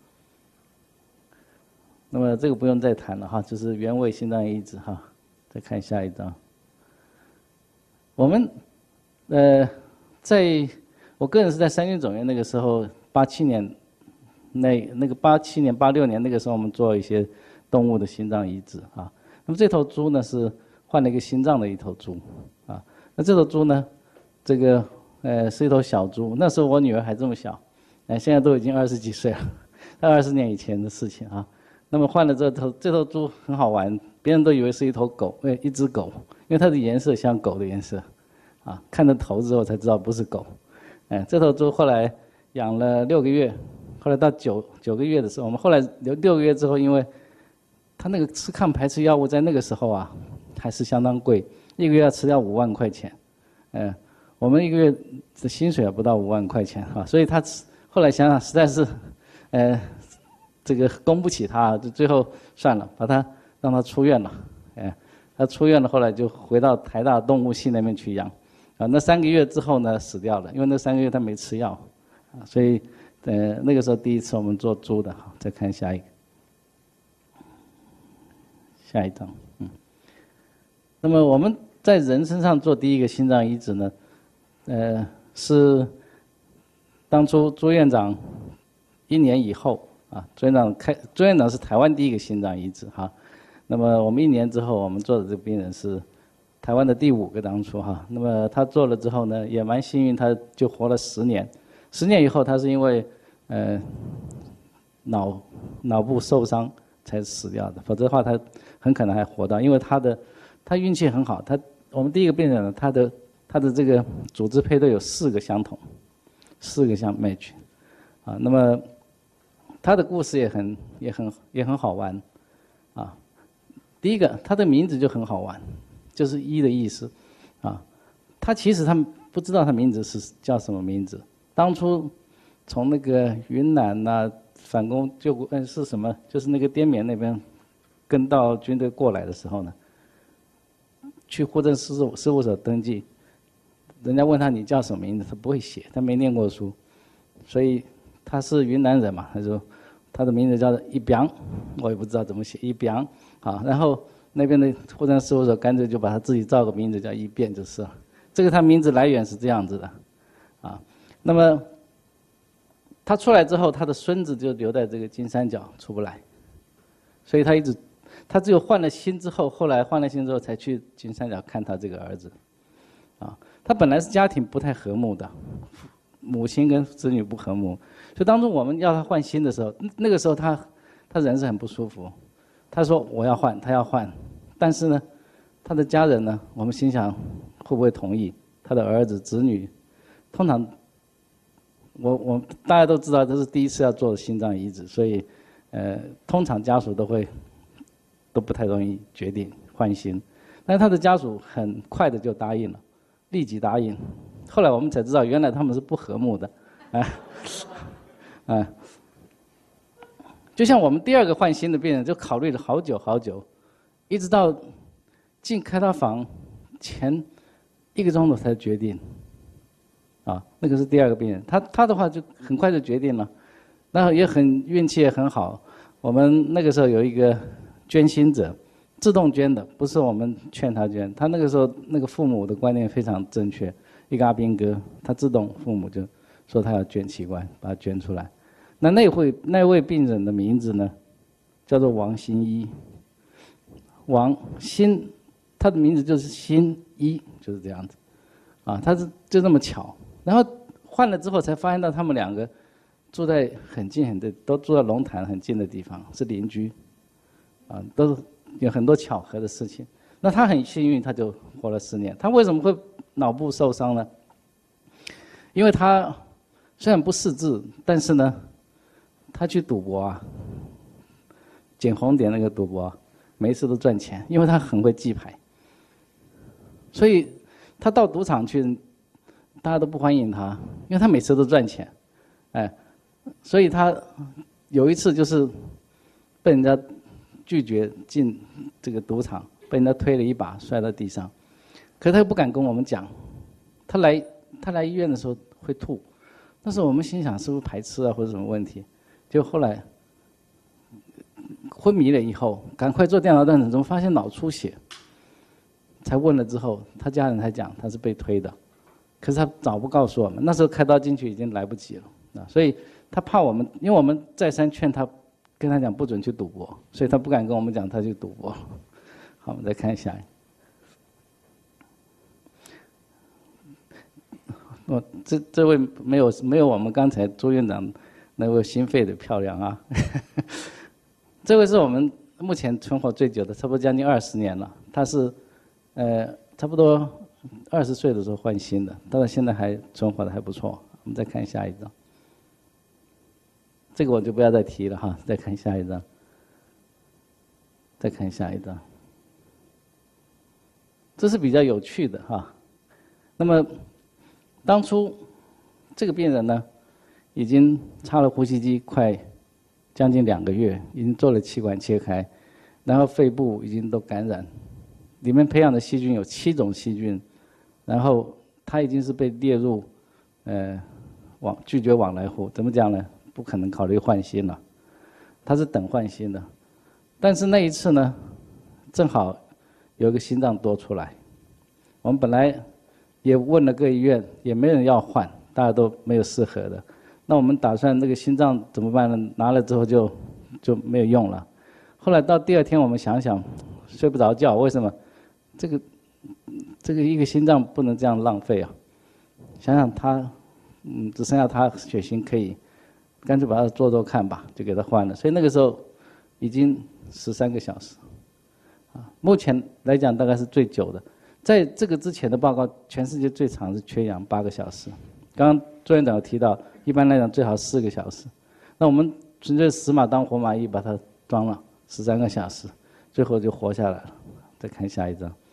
那么这个不用再谈了哈，就是原位心脏移植哈。再看下一张。我们呃，在我个人是在三军总院那个时候，八七年那那个八七年八六年那个时候，我们做一些动物的心脏移植啊。那么这头猪呢是换了一个心脏的一头猪啊。那这头猪呢，这个。呃，是一头小猪，那时候我女儿还这么小，呃，现在都已经二十几岁了，那二十年以前的事情啊。那么换了这头，这头猪很好玩，别人都以为是一头狗，呃，一只狗，因为它的颜色像狗的颜色，啊，看到头之后才知道不是狗。哎，这头猪后来养了六个月，后来到九九个月的时候，我们后来留六个月之后，因为它那个吃抗排斥药物在那个时候啊，还是相当贵，一个月要吃掉五万块钱，嗯。我们一个月的薪水也不到五万块钱啊，所以他后来想想实在是，呃，这个供不起他，就最后算了，把他让他出院了，哎，他出院了，后来就回到台大动物系那边去养，啊，那三个月之后呢死掉了，因为那三个月他没吃药，啊，所以呃那个时候第一次我们做猪的，好，再看下一个，下一张，嗯，那么我们在人身上做第一个心脏移植呢。呃，是当初朱院长一年以后啊，朱院长开，朱院长是台湾第一个心脏移植哈。那么我们一年之后，我们做的这个病人是台湾的第五个当初哈。那么他做了之后呢，也蛮幸运，他就活了十年。十年以后，他是因为呃脑脑部受伤才死掉的，否则的话他很可能还活到，因为他的他运气很好，他我们第一个病人呢，他的。它的这个组织配对有四个相同，四个相 match， 啊，那么它的故事也很也很也很好玩，啊，第一个它的名字就很好玩，就是一的意思，啊，他其实他们不知道他名字是叫什么名字，当初从那个云南呐、啊、反攻救国嗯是什么，就是那个滇缅那边跟到军队过来的时候呢，去户政事务事务所登记。人家问他你叫什么名字，他不会写，他没念过书，所以他是云南人嘛，他说他的名字叫做一彪，我也不知道怎么写一彪啊。然后那边的户政事务所干脆就把他自己造个名字叫一变就是了。这个他名字来源是这样子的，啊，那么他出来之后，他的孙子就留在这个金三角出不来，所以他一直他只有换了心之后，后来换了心之后才去金三角看他这个儿子，啊。他本来是家庭不太和睦的，母亲跟子女不和睦，所以当初我们要他换心的时候，那个时候他他人是很不舒服，他说我要换，他要换，但是呢，他的家人呢，我们心想会不会同意？他的儿子子女，通常我我大家都知道这是第一次要做心脏移植，所以呃，通常家属都会都不太容易决定换心，但是他的家属很快的就答应了。立即答应，后来我们才知道，原来他们是不和睦的，啊，啊，就像我们第二个换心的病人，就考虑了好久好久，一直到进开刀房前一个钟头才决定，啊，那个是第二个病人，他他的话就很快就决定了，那也很运气也很好，我们那个时候有一个捐心者。自动捐的，不是我们劝他捐。他那个时候那个父母的观念非常正确， 一个阿兵哥，他自动父母就说他要捐器官，把它捐出来。那那位那位病人的名字呢，叫做王新一。王新，他的名字就是新一，就是这样子，啊，他是就这么巧。然后换了之后才发现到他们两个住在很近很近，都住在龙潭很近的地方，是邻居，啊，都是有很多巧合的事情。那他很幸运，他就活了十年。他为什么会脑部受伤呢？因为他虽然不识字，但是呢，他去赌博啊，捡红点那个赌博啊，每一次都赚钱，因为他很会记牌。所以他到赌场去，大家都不欢迎他，因为他每次都赚钱，哎，所以他有一次就是被人家拒绝进这个赌场，被人家推了一把，摔到地上。可是他又不敢跟我们讲，他来他来医院的时候会吐，但是我们心想是不是排斥啊或者什么问题？就后来昏迷了以后，赶快做电脑断层，怎么发现脑出血？才问了之后，他家人才讲他是被推的，可是他早不告诉我们，那时候开刀进去已经来不及了啊！所以他怕我们，因为我们再三劝他，跟他讲不准去赌博，所以他不敢跟我们讲他去赌博。好，我们再看下一。哦，这这位没有没有我们刚才朱院长那位心肺的漂亮啊。这位是我们目前存活最久的，差不多将近二十年了。他是，呃，差不多二十岁的时候换心的，到现在还存活的还不错。我们再看下一张。这个我就不要再提了哈，再看下一张。再看下一张。这是比较有趣的哈。那么，当初这个病人呢，已经插了呼吸机快将近两个月，已经做了气管切开，然后肺部已经都感染，里面培养的细菌有七种细菌，然后他已经是被列入呃往拒绝往来户，怎么讲呢？不可能考虑换心了，他是等换心的，但是那一次呢，正好有一个心脏多出来，我们本来也问了各医院，也没人要换，大家都没有适合的。那我们打算那个心脏怎么办呢？拿了之后就就没有用了。后来到第二天，我们想想，睡不着觉，为什么？这个这个一个心脏不能这样浪费啊！想想他，嗯，只剩下他血型可以，干脆把它做做看吧，就给他换了。所以那个时候已经十三个小时，啊，目前来讲大概是最久的。在这个之前的报告，全世界最长是缺氧八个小时。刚刚朱院长有提到，一般来讲最好四个小时。那我们纯粹死马当活马医，把它装了十三个小时，最后就活下来了。再看下一张。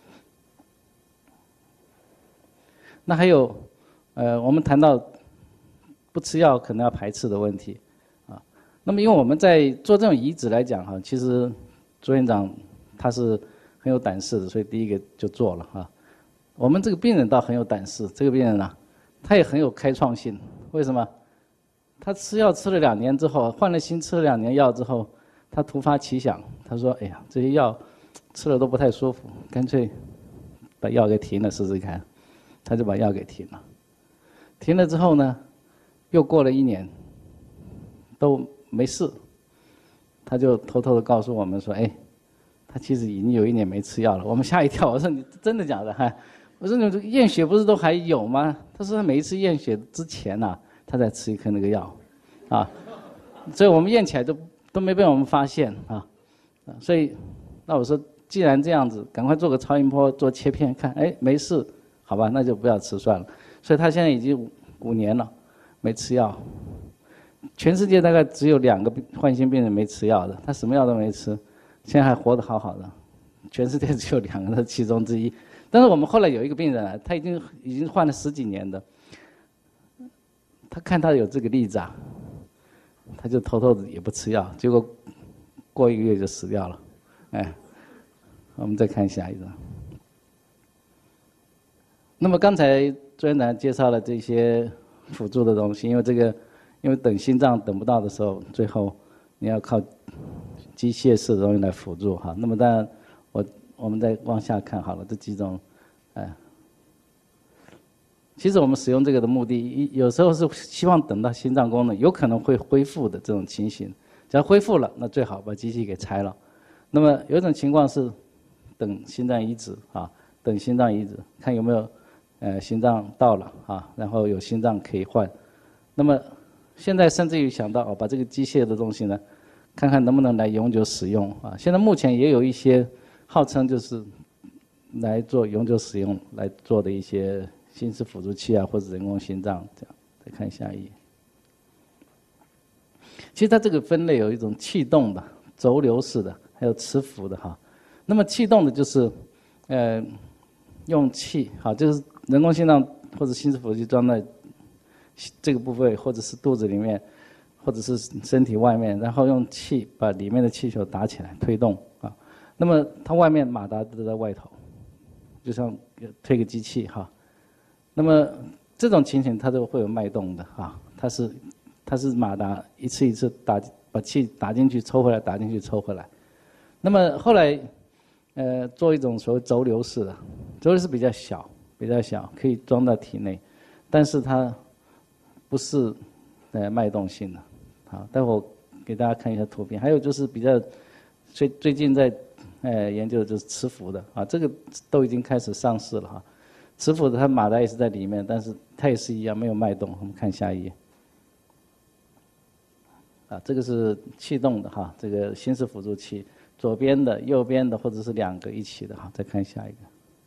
那还有，呃，我们谈到不吃药可能要排斥的问题，啊，那么因为我们在做这种移植来讲哈，其实朱院长他是很有胆识的，所以第一个就做了哈。我们这个病人倒很有胆识，这个病人啊，他也很有开创性。为什么？他吃药吃了两年之后，换了心吃了两年药之后，他突发奇想，他说：“哎呀，这些药吃了都不太舒服，干脆把药给停了试试看。”他就把药给停了。停了之后呢，又过了一年，都没事。他就偷偷的告诉我们说：“哎。”他其实已经有一年没吃药了，我们吓一跳。我说：“你真的假的？”哈，我说：“你这验血不是都还有吗？”他说：“他每一次验血之前呐、啊，他在吃一颗那个药，啊，所以我们验起来都都没被我们发现啊，所以那我说，既然这样子，赶快做个超音波，做切片看，哎，没事，好吧，那就不要吃算了。所以他现在已经五五年了，没吃药。全世界大概只有两个换心病人没吃药的，他什么药都没吃。”现在还活得好好的，全世界只有两个的其中之一。但是我们后来有一个病人啊，他已经已经换了十几年的，他看他有这个例子啊，他就偷偷的也不吃药，结果过一个月就死掉了。哎，我们再看下一张。那么刚才朱院长介绍了这些辅助的东西，因为这个，因为等心脏等不到的时候，最后你要靠机械式的东西来辅助哈。那么当然，我我们再往下看好了，这几种，哎， 其实我们使用这个的目的，有时候是希望等到心脏功能有可能会恢复的这种情形，只要恢复了，那最好把机器给拆了。那么有一种情况是等心脏移植啊，等心脏移植，看有没有呃心脏到了啊，然后有心脏可以换。那么现在甚至于想到哦，把这个机械的东西呢，看看能不能来永久使用啊。现在目前也有一些号称就是来做永久使用来做的一些心室辅助器啊，或者人工心脏这样。再看下一页。其实它这个分类有一种气动的、轴流式的，还有磁浮的哈。那么气动的就是，呃，用气好，就是人工心脏或者心室辅助器装在这个部位，或者是肚子里面，或者是身体外面，然后用气把里面的气球打起来推动啊。那么它外面马达都在外头，就像推个机器哈。那么这种情形它都会有脉动的啊，它是它是马达一次一次打把气打进去抽回来，打进去抽回来。那么后来呃做一种所谓轴流式的，轴流式比较小比较小，可以装到体内，但是它不是呃脉动性的。好，待会儿给大家看一下图片。还有就是比较最最近在呃研究的就是磁浮的啊，这个都已经开始上市了哈。磁浮的它马达也是在里面，但是它也是一样没有脉动。我们看下一页。啊，这个是气动的哈，这个心室辅助器，左边的、右边的或者是两个一起的哈。再看下一个。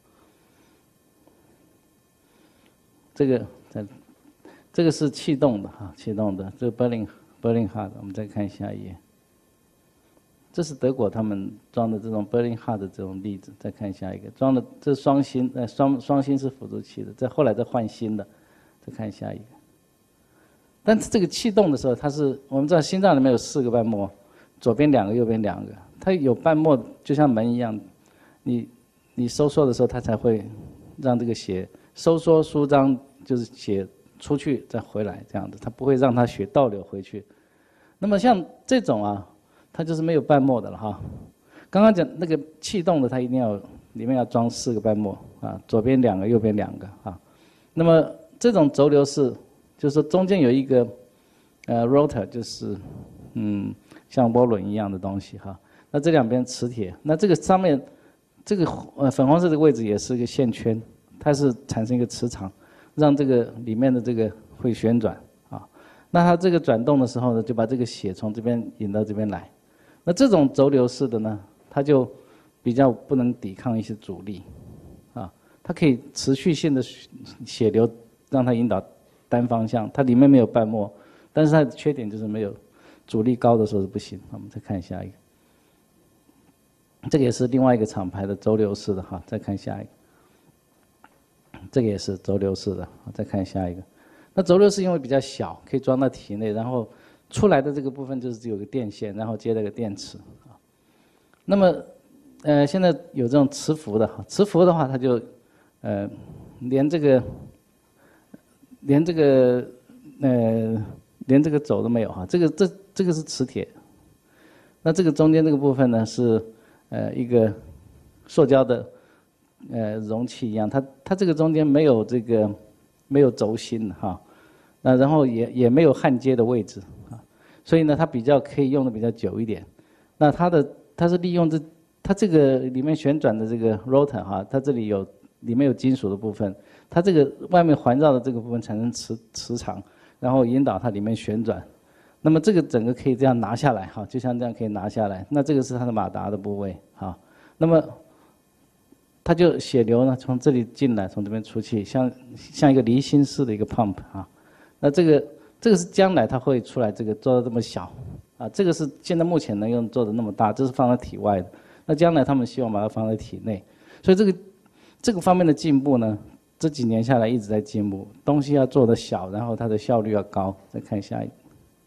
这个在，这个是气动的哈，气动的，这个 Berlin Berlin Heart。我们再看下一页。这是德国他们装的这种 Berlin Heart 的这种例子。再看下一个，装的这是双心呃双双心室辅助器的，再后来再换新的。再看下一个。但是这个气动的时候，它是我们知道心脏里面有四个瓣膜，左边两个，右边两个。它有瓣膜就像门一样，你你收缩的时候，它才会让这个血收缩舒张，就是血出去再回来这样子，它不会让它血倒流回去。那么像这种啊，它就是没有瓣膜的了哈。刚刚讲那个气动的，它一定要里面要装四个瓣膜啊，左边两个，右边两个啊。那么这种轴流式。就是说中间有一个呃 rotor， 就是嗯像涡轮一样的东西哈。那这两边磁铁，那这个上面这个呃粉红色的位置也是一个线圈，它是产生一个磁场，让这个里面的这个会旋转啊。那它这个转动的时候呢，就把这个血从这边引到这边来。那这种轴流式的呢，它就比较不能抵抗一些阻力啊，它可以持续性的血流让它引导。单方向，它里面没有瓣膜，但是它的缺点就是没有阻力高的时候是不行。我们再看下一个，这个也是另外一个厂牌的轴流式的哈。再看下一个，这个也是轴流式的。再看下一个，那轴流式因为比较小，可以装到体内，然后出来的这个部分就是只有个电线，然后接了个电池啊。那么呃，现在有这种磁浮的哈，磁浮的话，它就呃连这个。连这个呃，连这个轴都没有哈，这个这这个是磁铁，那这个中间这个部分呢是呃一个塑胶的呃容器一样，它它这个中间没有这个没有轴心哈，那然后也也没有焊接的位置啊，所以呢它比较可以用的比较久一点。那它的它是利用这它这个里面旋转的这个 rotor 哈，它这里有里面有金属的部分。它这个外面环绕的这个部分产生磁磁场，然后引导它里面旋转，那么这个整个可以这样拿下来哈，就像这样可以拿下来。那这个是它的马达的部位哈，那么它就血流呢从这里进来，从这边出去，像像一个离心式的一个 pump 啊。那这个这个是将来它会出来这个做的这么小啊，这个是现在目前能用做的那么大，这是放在体外的。那将来他们希望把它放在体内，所以这个这个方面的进步呢。这几年下来一直在进步，东西要做的小，然后它的效率要高。再看下一个。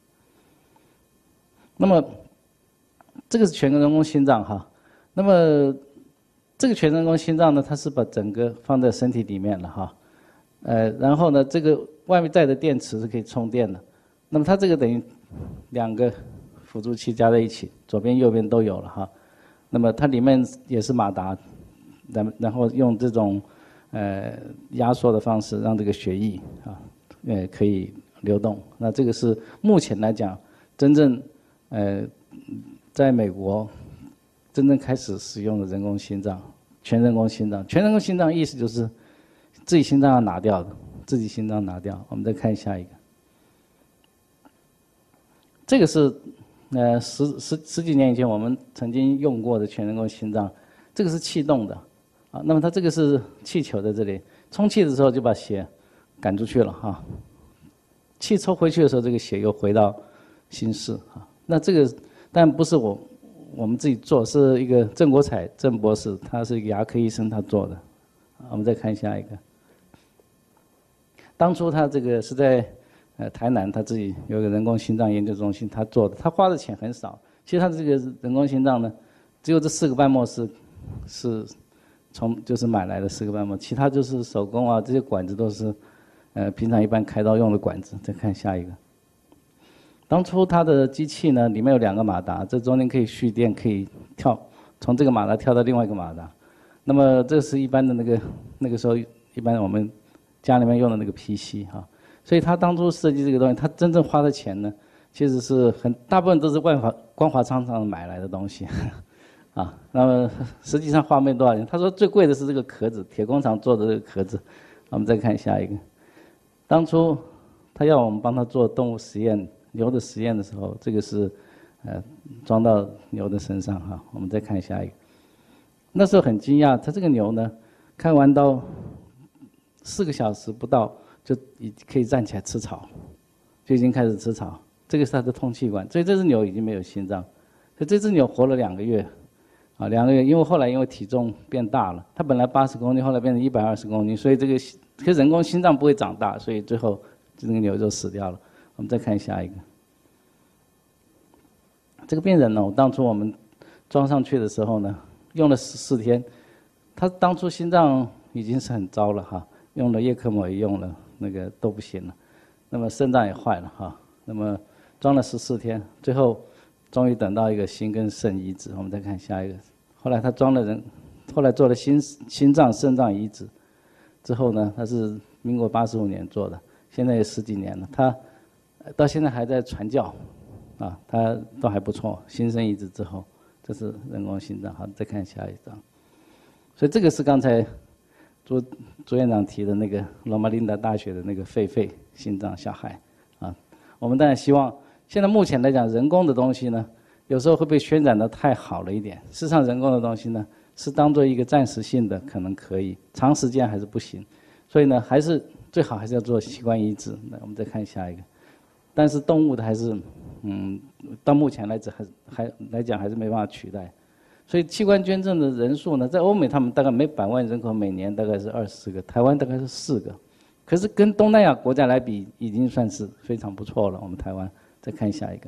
那么，这个是全人工心脏哈。那么，这个全人工心脏呢，它是把整个放在身体里面了哈。呃，然后呢，这个外面带的电池是可以充电的。那么它这个等于两个辅助器加在一起，左边右边都有了哈。那么它里面也是马达，然然后用这种。 呃压缩的方式，让这个血液啊呃可以流动。那这个是目前来讲真正呃在美国真正开始使用的人工心脏，全人工心脏。全人工心脏意思就是自己心脏要拿掉的，自己心脏拿掉。我们再看下一个，这个是呃十十十几年以前我们曾经用过的全人工心脏，这个是气动的啊。那么它这个是气球在这里充气的时候就把血赶出去了哈、啊，气抽回去的时候，这个血又回到心室啊。那这个但不是我我们自己做，是一个郑国彩郑博士，他是一个牙科医生他做的。我们再看下一个，当初他这个是在呃台南，他自己有一个人工心脏研究中心，他做的，他花的钱很少。其实他的这个人工心脏呢，只有这四个瓣膜是是从就是买来的四个瓣膜，其他就是手工啊，这些管子都是呃平常一般开刀用的管子。再看下一个，当初他的机器呢里面有两个马达，这中间可以蓄电，可以跳从这个马达跳到另外一个马达。那么这是一般的那个那个时候一般我们家里面用的那个 P C 哈，所以他当初设计这个东西，他真正花的钱呢，其实是很大部分都是万华光华商场买来的东西，啊，那么实际上花没多少钱。他说最贵的是这个壳子，铁工厂做的这个壳子。我们再看下一个，当初他要我们帮他做动物实验、牛的实验的时候，这个是呃装到牛的身上哈。我们再看下一个。那时候很惊讶，他这个牛呢，开完刀四个小时不到就已可以站起来吃草，就已经开始吃草。这个是它的通气管，所以这只牛已经没有心脏。所以这只牛活了两个月，啊，两个月，因为后来因为体重变大了，它本来八十公斤，后来变成一百二十公斤，所以这个这个人工心脏不会长大，所以最后这个牛就死掉了。我们再看下一个，这个病人呢，我当初我们装上去的时候呢，用了十四天，他当初心脏已经是很糟了哈，用了叶克膜也用了，那个都不行了，那么肾脏也坏了哈，那么装了十四天，最后终于等到一个心跟肾移植。我们再看下一个，后来他装了人，后来做了心心脏、肾脏移植之后呢，他是民国八十五年做的，现在也十几年了，他到现在还在传教，啊，他都还不错。心肾移植之后。这是人工心脏，好，再看下一张。所以这个是刚才朱朱院长提的那个罗马琳达大学的那个狒狒心脏小孩，啊，我们当然希望，现在目前来讲，人工的东西呢，有时候会被宣传的太好了一点。事实上，人工的东西呢，是当做一个暂时性的，可能可以，长时间还是不行。所以呢，还是最好还是要做器官移植。那我们再看下一个，但是动物的还是。嗯，到目前来讲还还来讲还是没办法取代，所以器官捐赠的人数呢，在欧美他们大概每百万人口每年大概是二十个，台湾大概是四个，可是跟东南亚国家来比，已经算是非常不错了。我们台湾再看下一个，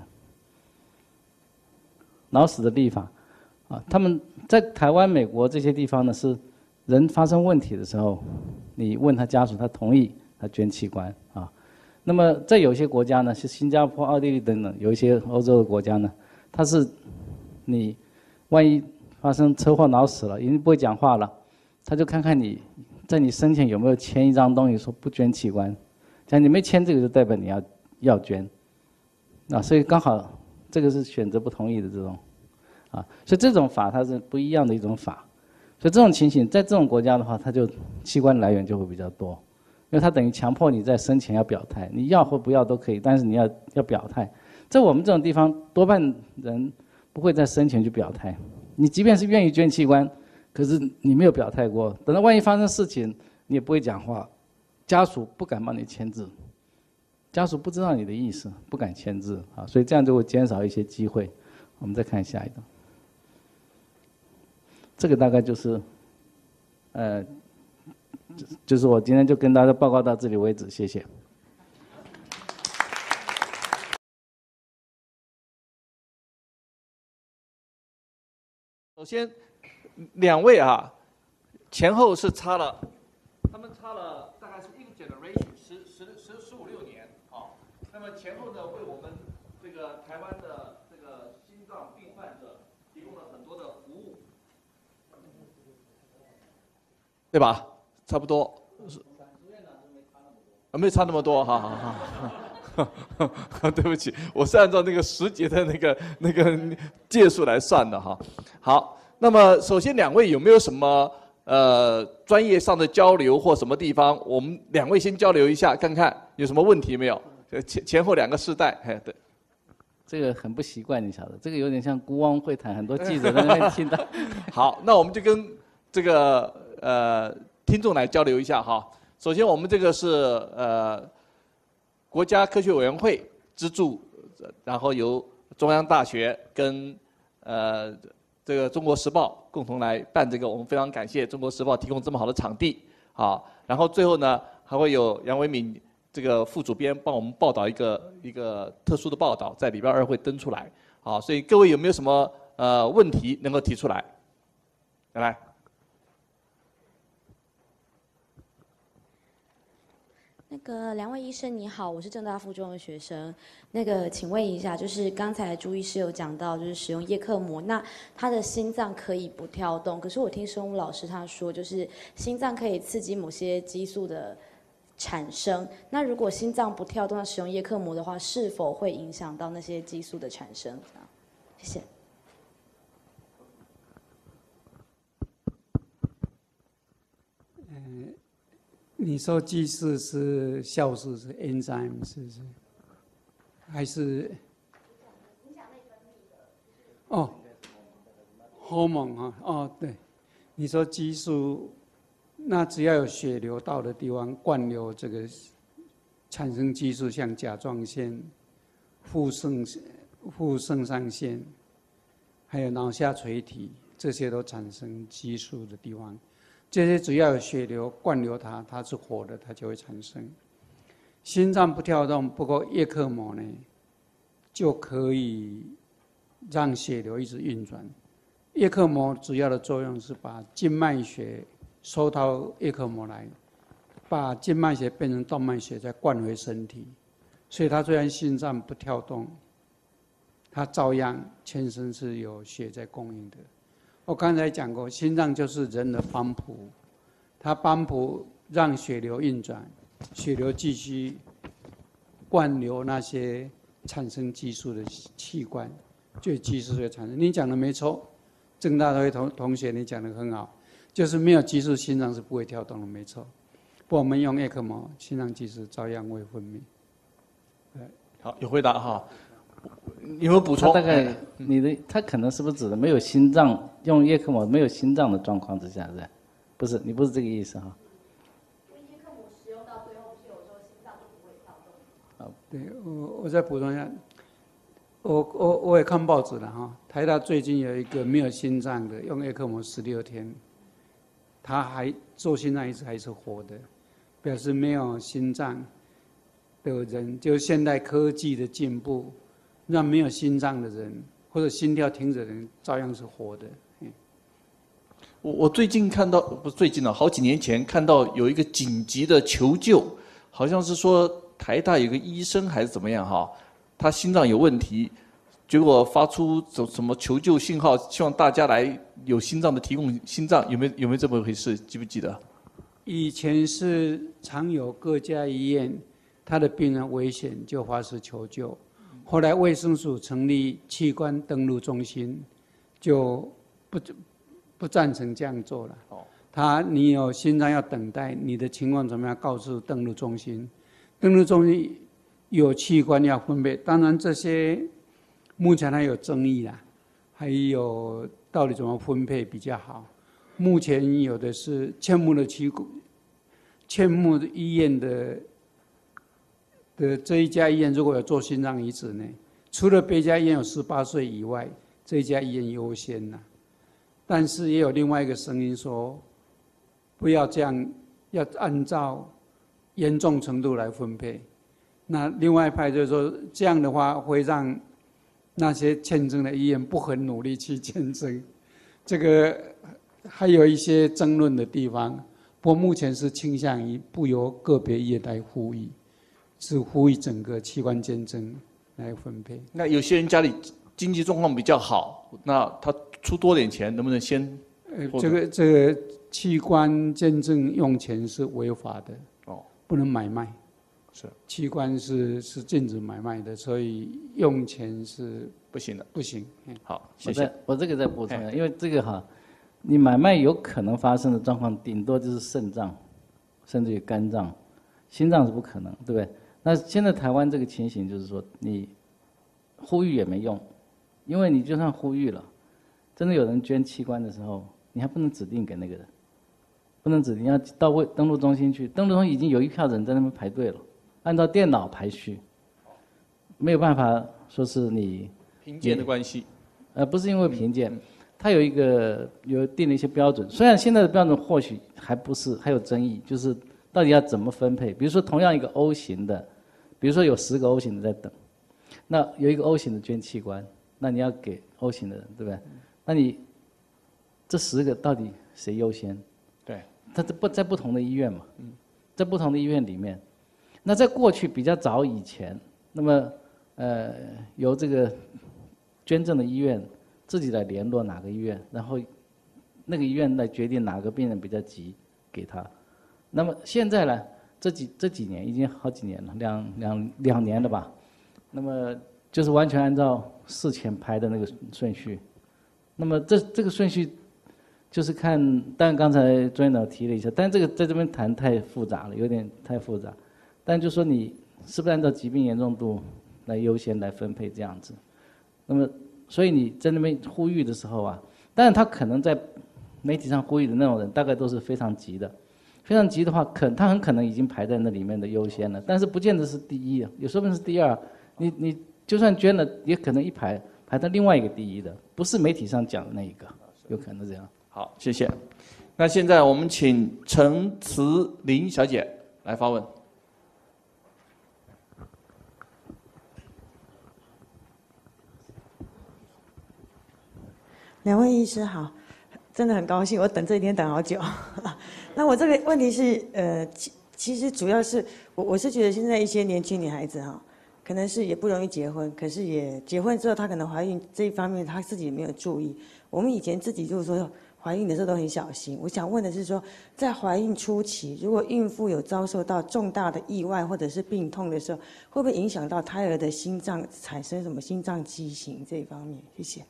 脑死的立法，啊，他们在台湾、美国这些地方呢，是人发生问题的时候，你问他家属，他同意他捐器官啊。那么在有些国家呢，是新加坡、奥地利等等，有一些欧洲的国家呢，它是你万一发生车祸脑死了，已经不会讲话了，他就看看你在你生前有没有签一张东西说不捐器官，假如你没签这个，就代表你要要捐，啊，所以刚好这个是选择不同意的这种，啊，所以这种法它是不一样的一种法，所以这种情形在这种国家的话，它就器官来源就会比较多。因为他等于强迫你在生前要表态，你要或不要都可以，但是你要要表态。在我们这种地方，多半人不会在生前去表态。你即便是愿意捐器官，可是你没有表态过，等到万一发生事情，你也不会讲话，家属不敢帮你签字，家属不知道你的意思，不敢签字啊，所以这样就会减少一些机会。我们再看下一个，这个大概就是，呃。就是我今天就跟大家报告到这里为止，谢谢。 首先，两位啊，前后是差了，他们差了大概是一个 generation， 十十十十五六年啊。那么前后呢，为我们这个台湾的这个心脏病患者提供了很多的服务，对吧？ 差不多。啊，没差那么多，好好好。对不起，我是按照那个时节的那个那个届数来算的哈。好，那么首先两位有没有什么呃专业上的交流或什么地方？我们两位先交流一下，看看有什么问题没有？前前后两个世代，哎，对。 这个很不习惯，你晓得，这个有点像孤汪会谈，很多记者在那边听到。 好，那我们就跟这个呃听众来交流一下哈。首先，我们这个是呃国家科学委员会资助，然后由中央大学跟呃这个中国时报共同来办这个，我们非常感谢中国时报提供这么好的场地啊。然后最后呢，还会有杨维敏这个副主编帮我们报道一个一个特殊的报道，在礼拜二会登出来。好，所以各位有没有什么呃问题能够提出来？来。 那个两位医生你好，我是政大附中的学生。那个请问一下，就是刚才朱医师有讲到，就是使用叶克膜，那他的心脏可以不跳动，可是我听生物老师他说，就是心脏可以刺激某些激素的产生。那如果心脏不跳动，使用叶克膜的话，是否会影响到那些激素的产生？谢谢。 嗯。你说激素是酵素是 enzyme 是不是？还是？哦 ，hormone 啊，哦对，你说激素，那只要有血流到的地方灌流这个产生激素，像甲状腺、副肾、副肾上腺，还有脑下垂体，这些都产生激素的地方。这些只要有血流灌流它，它是活的，它就会产生。心脏不跳动，不过叶克膜呢，就可以让血流一直运转。叶克膜主要的作用是把静脉血收到叶克膜来，把静脉血变成动脉血，再灌回身体。所以它虽然心脏不跳动，它照样全身是有血在供应的。我刚才讲过，心脏就是人的帮浦，它帮浦让血流运转，血流继续灌流那些产生激素的器官，就有激素会产生。你讲的没错，郑大辉同同学你讲的很好，就是没有激素，心脏是不会跳动的，没错。不过我们用叶克膜，心脏激素照样会分泌。 好，有回答哈。有没有补充？ 大概你的他可能是不是指的没有心脏用叶克膜没有心脏的状况之下，是吧？不是，你不是这个意思哈。 叶克膜使用到最后，不是有时候心脏就不会跳动？ 好，对我我再补充一下，我我我也看报纸了哈。台大最近有一个没有心脏的，用叶克膜十六天，他还做心脏移植还是活的，表示没有心脏的人，就现代科技的进步。让没有心脏的人或者心跳停止的人照样是活的。 我我最近看到，不是最近了，好几年前看到有一个紧急的求救，好像是说台大有个医生还是怎么样哈，他心脏有问题，结果发出什么求救信号，希望大家来有心脏的提供心脏，有没有有没有这么回事？记不记得？ 以前是常有各家医院，他的病人危险就发誓求救。后来卫生署成立器官登录中心，就不不赞成这样做了。他你有心脏要等待，你的情况怎么样？告诉登录中心，登录中心有器官要分配。当然这些目前还有争议啦，还有到底怎么分配比较好。目前有的是千木的器官，千木医院的。的这一家医院如果有做心脏移植呢，除了别家医院有十八岁以外，这一家医院优先呐。但是也有另外一个声音说，不要这样，要按照严重程度来分配。那另外一派就是说，这样的话会让那些签证的医院不很努力去签证，这个还有一些争论的地方。不过目前是倾向于不由个别医院来呼吁。是呼吁整个器官捐赠来分配。 那有些人家里经济状况比较好，那他出多点钱，能不能先呃，这个这个器官捐赠用钱是违法的， 哦， 不能买卖。 是器官是是禁止买卖的，所以用钱是不行的， 不行。 好，谢谢。 我这个再补充一下，因为这个哈，你买卖有可能发生的状况，顶多就是肾脏，甚至于肝脏，心脏是不可能，对不对？那现在台湾这个情形就是说，你呼吁也没用，因为你就算呼吁了，真的有人捐器官的时候，你还不能指定给那个人，不能指定要到位登录中心去，登录中心已经有一票人在那边排队了。按照电脑排序，没有办法说是你贫贱的关系， 呃，不是因为贫贱，它有一个有定了一些标准。虽然现在的标准或许还不是还有争议，就是到底要怎么分配。比如说同样一个 O 型的，比如说有十个 O 型的在等，那有一个 O 型的捐器官，那你要给 O 型的人，对不对？那你这十个到底谁优先？ 对， 它在不在不同的医院嘛？在不同的医院里面。那在过去比较早以前，那么呃由这个捐赠的医院自己来联络哪个医院，然后那个医院来决定哪个病人比较急给他。那么现在呢，这几这几年已经好几年了，两两两年了吧？那么就是完全按照事前排的那个顺序。那么这这个顺序就是看，当然刚才专导提了一下，但这个在这边谈太复杂了，有点太复杂。但就说你是不是按照疾病严重度来优先来分配这样子？那么，所以你在那边呼吁的时候啊，当然他可能在媒体上呼吁的那种人，大概都是非常急的，非常急的话，可他很可能已经排在那里面的优先了，但是不见得是第一，有说不定是第二。你你就算捐了，也可能一排排到另外一个第一的，不是媒体上讲的那一个，有可能这样。 好，谢谢。那现在我们请陈慈林小姐来发问。 两位医师好，真的很高兴，我等这一天等好久。那我这个问题是，呃，其其实主要是我我是觉得现在一些年轻女孩子哈，可能是也不容易结婚，可是也结婚之后她可能怀孕这一方面她自己也没有注意。我们以前自己就是说怀孕的时候都很小心。我想问的是说，在怀孕初期，如果孕妇有遭受到重大的意外或者是病痛的时候，会不会影响到胎儿的心脏产生什么心脏畸形这一方面？谢谢。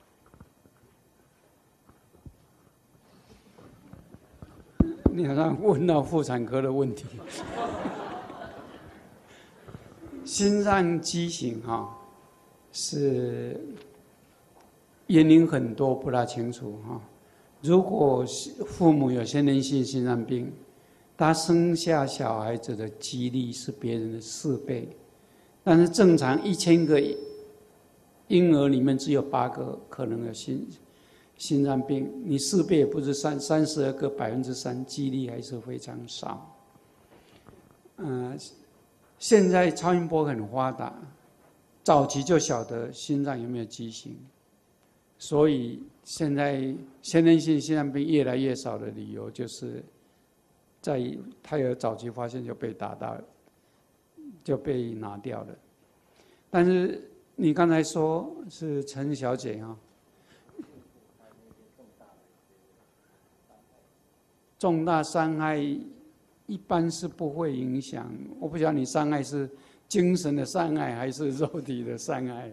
你好像问到妇产科的问题。心脏畸形哈，是原因很多，不大清楚哈。如果父母有先天性心脏病，他生下小孩子的几率是别人的四倍，但是正常一千个婴儿里面只有八个可能有心。心脏病，你四倍也不是三三十二个百分之三，几率还是非常少。嗯、呃，现在超音波很发达，早期就晓得心脏有没有畸形，所以现在先天性心脏病越来越少的理由，就是在胎儿早期发现就被打到，就被拿掉了。但是你刚才说是陈小姐啊。重大伤害一般是不会影响，我不晓得你伤害是精神的伤害还是肉体的伤害。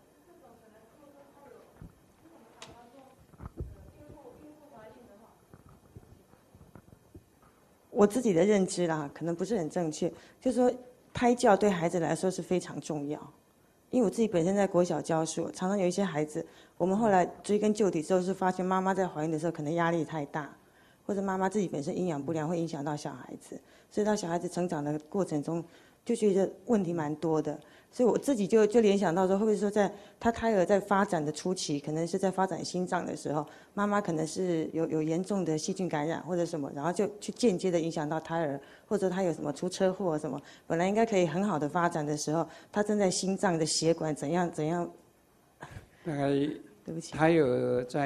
我自己的认知啦，可能不是很正确，就是说胎教对孩子来说是非常重要。因为我自己本身在国小教书，常常有一些孩子，我们后来追根究底之后是发现，妈妈在怀孕的时候可能压力太大。或者妈妈自己本身营养不良，会影响到小孩子，所以到小孩子成长的过程中，就觉得问题蛮多的。所以我自己就就联想到说，会不会说在他胎儿在发展的初期，可能是在发展心脏的时候，妈妈可能是有有严重的细菌感染或者什么，然后就去间接的影响到胎儿，或者他有什么出车祸什么，本来应该可以很好的发展的时候，他正在心脏的血管怎样怎样。 大概对不起， 胎儿在。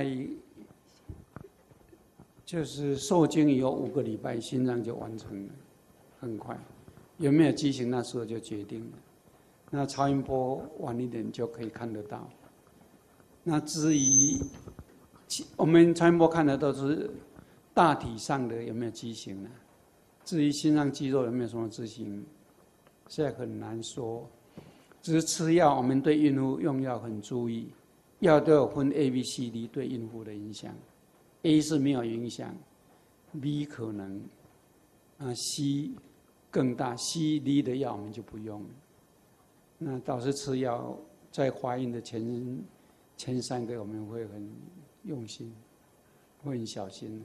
就是受精以后五个礼拜，心脏就完成了，很快。有没有畸形，那时候就决定了。那超音波晚一点就可以看得到。那至于我们超音波看的都是大体上的有没有畸形呢？至于心脏肌肉有没有什么畸形，现在很难说。只是吃药，我们对孕妇用药很注意，药都有分 A、B、C、D 对孕妇的影响。A 是没有影响 ，B 可能，啊 C 更大 ，C、D 的药我们就不用了。那倒是吃药，在怀孕的前前三个我们会很用心，会很小心。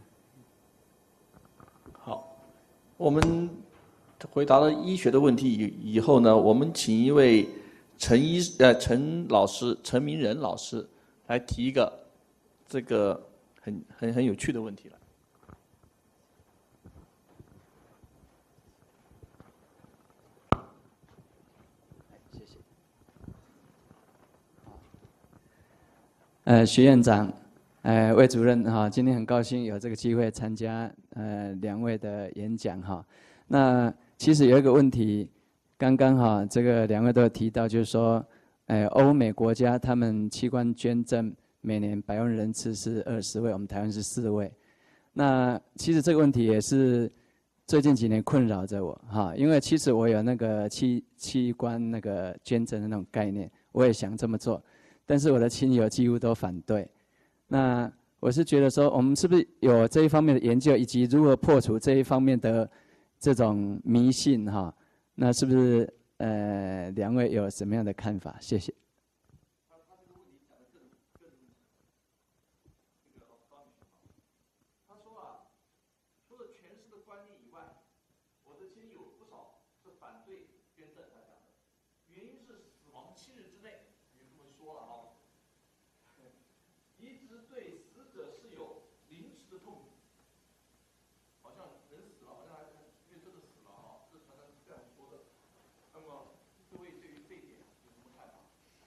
好，我们回答了医学的问题以以后呢，我们请一位陈医呃陈老师陈明仁老师来提一个这个很很很有趣的问题了。 呃，徐院长，呃，魏主任哈，今天很高兴有这个机会参加呃两位的演讲哈。那其实有一个问题，刚刚哈这个两位都有提到，就是说，呃，欧美国家他们器官捐赠每年百万人次是二十位，我们台湾是四位。那其实这个问题也是最近几年困扰着我哈，因为其实我有那个器器官那个捐赠的那种概念，我也想这么做。但是我的亲友几乎都反对，那我是觉得说，我们是不是有这一方面的研究，以及如何破除这一方面的这种迷信哈？那是不是呃两位有什么样的看法？谢谢。 他说啊，除了全市的观念以外，我的亲友不少是反对捐赠，他讲的原因是死亡七日之内。说了哈，移植对死者是有临时的痛苦，好像人死了，好像还因为真的死了哈，这传单是这样说的。那么各位对于这一点有什么看法？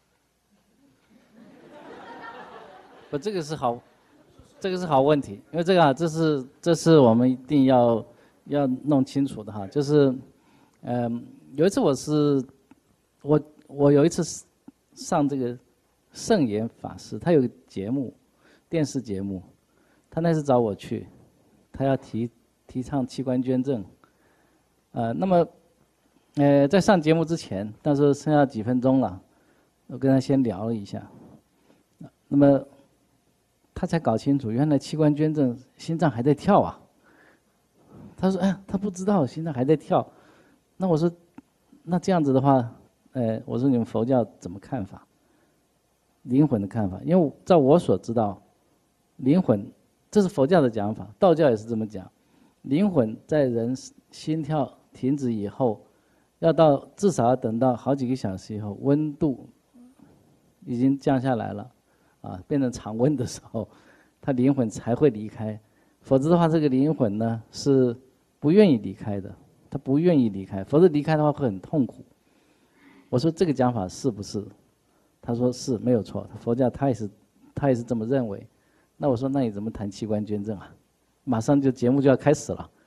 不，这个是好，这个是好问题，因为这个啊，这是这是我们一定要要弄清楚的哈，就是，嗯、呃，有一次我是我我有一次上这个圣严法师，他有个节目，电视节目，他那次找我去，他要提提倡器官捐赠，呃，那么，呃，在上节目之前，那时候剩下几分钟了，我跟他先聊了一下，那么他才搞清楚，原来器官捐赠心脏还在跳啊。他说：“哎，他不知道心脏还在跳。”那我说：“那这样子的话，呃，我说你们佛教怎么看法？灵魂的看法？因为照我所知道，灵魂这是佛教的讲法，道教也是这么讲。灵魂在人心跳停止以后，要到至少要等到好几个小时以后，温度已经降下来了，啊，变成常温的时候，他灵魂才会离开。否则的话，这个灵魂呢是不愿意离开的，他不愿意离开，否则离开的话会很痛苦。”我说这个讲法是不是？他说是，没有错。佛教他也是，他也是这么认为。那我说，那你怎么谈器官捐赠啊？马上就节目就要开始了，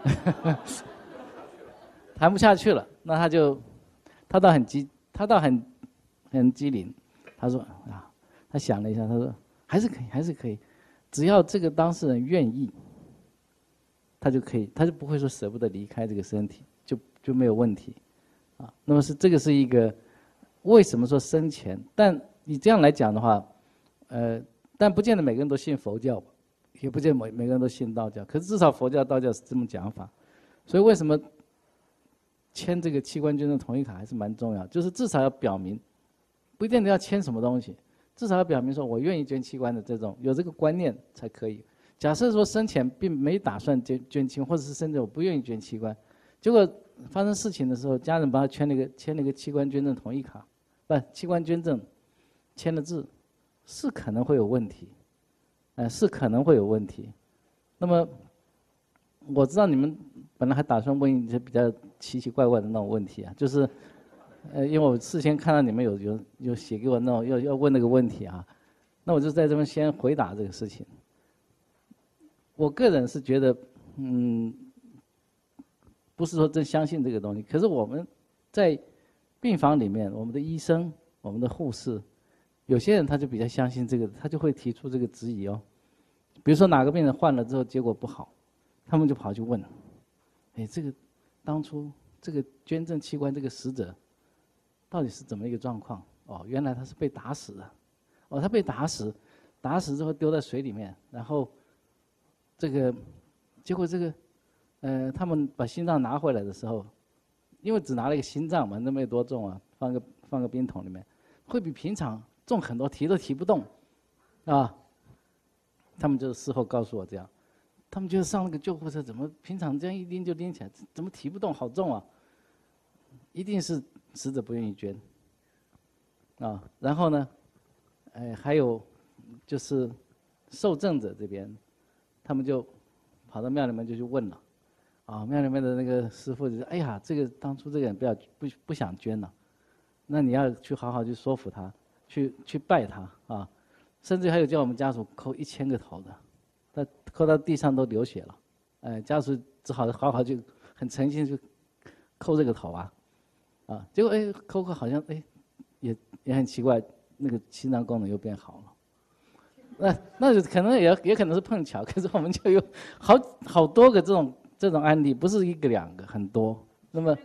谈不下去了。那他就，他倒很机，他倒很很机灵。他说啊，他想了一下，他说还是可以，还是可以，只要这个当事人愿意，他就可以，他就不会说舍不得离开这个身体，就就没有问题。啊，那么是这个是一个为什么说生前？但你这样来讲的话，呃，但不见得每个人都信佛教，也不见得每每个人都信道教。可是至少佛教、道教是这么讲法，所以为什么签这个器官捐赠同意卡还是蛮重要？就是至少要表明，不一定要签什么东西，至少要表明说我愿意捐器官的这种有这个观念才可以。假设说生前并没打算捐捐器，或者是甚至我不愿意捐器官，结果发生事情的时候，家人帮他签了一个签了一个器官捐赠同意卡，不，器官捐赠签了字，是可能会有问题，呃，是可能会有问题。那么我知道你们本来还打算问一些比较奇奇怪怪的那种问题啊，就是，呃，因为我事先看到你们有有有写给我那种要要问那个问题啊，那我就在这边先回答这个事情。我个人是觉得，嗯。不是说真相信这个东西，可是我们在病房里面，我们的医生、我们的护士，有些人他就比较相信这个，他就会提出这个质疑哦。 比如说哪个病人换了之后结果不好，他们就跑去问，哎，这个当初这个捐赠器官这个死者到底是怎么一个状况？哦，原来他是被打死的，哦，他被打死，打死之后丢在水里面，然后这个结果这个呃，他们把心脏拿回来的时候，因为只拿了一个心脏嘛，那没有多重啊，放个放个冰桶里面，会比平常重很多，提都提不动，啊。他们就事后告诉我这样，他们觉得上那个救护车怎么平常这样一拎就拎起来，怎么提不动，好重啊！一定是死者不愿意捐，啊，然后呢，哎，还有就是受赠者这边，他们就跑到庙里面就去问了，啊，庙里面的那个师傅就说：“哎呀，这个当初这个人不要不不想捐了，那你要去好好去说服他，去去拜他啊。”甚至还有叫我们家属叩一千个头的，他叩到地上都流血了，哎，家属只好好好就很诚心去叩这个头啊，啊，结果哎叩叩好像哎也也很奇怪，那个心脏功能又变好了，那那就可能也也可能是碰巧，可是我们就有好好多个这种这种案例，不是一个两个，很多。那么。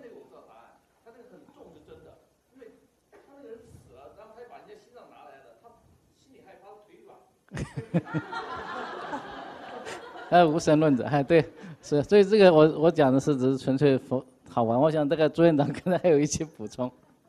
哎，无神论者，哎，对，是，所以这个我我讲的是只是纯粹佛好玩，我想这个朱院长可能还有一些补充。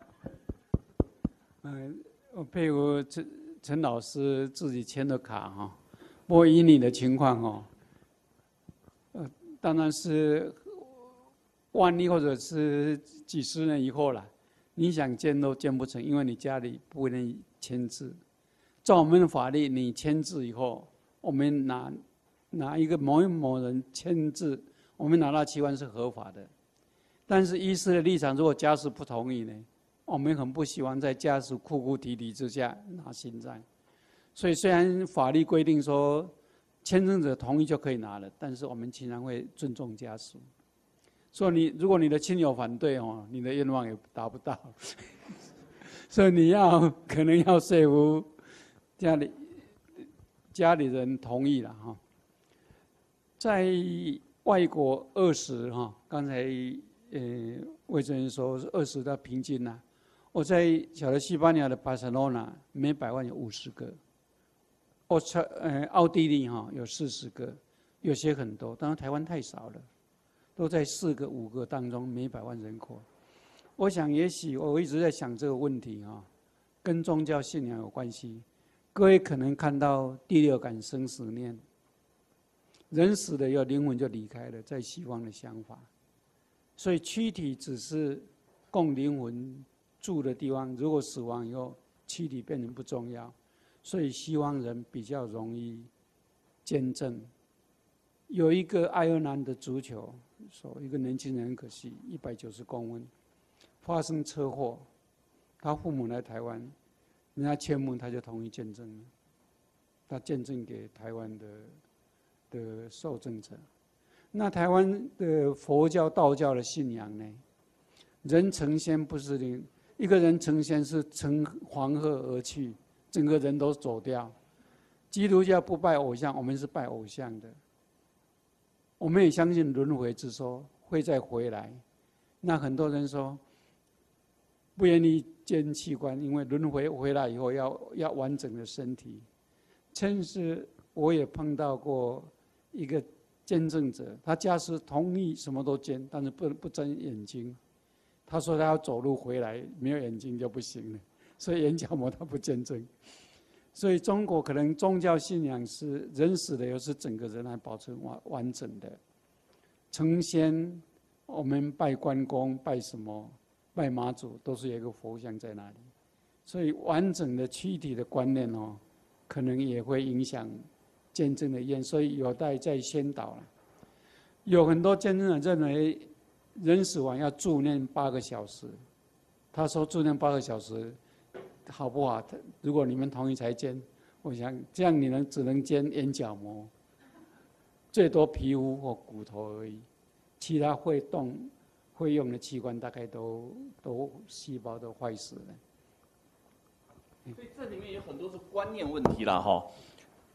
嗯，我佩服陈陈老师自己签的卡哈，不过以你的情况哈，呃，当然是万一或者是几十年以后了，你想捐都捐不成，因为你家里不能签字。照我们的法律，你签字以后，我们拿拿一个某某人签字，我们拿到器官是合法的。但是医师的立场，如果家属不同意呢，我们很不希望在家属哭哭啼啼之下拿心脏。所以虽然法律规定说签证者同意就可以拿了，但是我们经常会尊重家属。所以你如果你的亲友反对哦，你的愿望也达不到。所以你要可能要说服家里家里人同意了哈。在外国二十哈，刚才呃魏主任说是二十的平均呐。我在小的西班牙的巴塞罗那，每百万有五十个；奥特呃奥地利哈有四十个，有些很多，当然台湾太少了，都在四个五个当中每百万人口。我想也许我一直在想这个问题哈，跟宗教信仰有关系。各位可能看到第六感生死念，人死了以后灵魂就离开了，在西方的想法，所以躯体只是供灵魂住的地方，如果死亡以后躯体变成不重要，所以西方人比较容易捐赠。有一个爱尔兰的足球手，一个年轻人很可惜，一百九十公分，发生车祸，他父母来台湾。人家签名，他就同意见证了。他见证给台湾的的受赠者。那台湾的佛教、道教的信仰呢？人成仙不是灵，一个人成仙是乘黄鹤而去，整个人都走掉。基督教不拜偶像，我们是拜偶像的。我们也相信轮回之说，会再回来。那很多人说不愿意捐器官，因为轮回回来以后要要完整的身体。甚至我也碰到过一个捐赠者，他家属同意什么都捐，但是不不睁眼睛。他说他要走路回来，没有眼睛就不行了，所以眼角膜他不捐赠。所以中国可能宗教信仰是人死了以后是整个人来保存完完整的。成仙，我们拜关公、拜什么、拜妈祖，都是有一个佛像在那里。所以完整的躯体的观念哦，可能也会影响见证的意愿，所以有待再宣导了。有很多见证者认为人死亡要助念八个小时，他说助念八个小时好不好？如果你们同意才捐，我想这样你能只能捐眼角膜，最多皮肤或骨头而已，其他会动会用的器官大概都都细胞都坏死了。 所以这里面有很多是观念问题啦哈。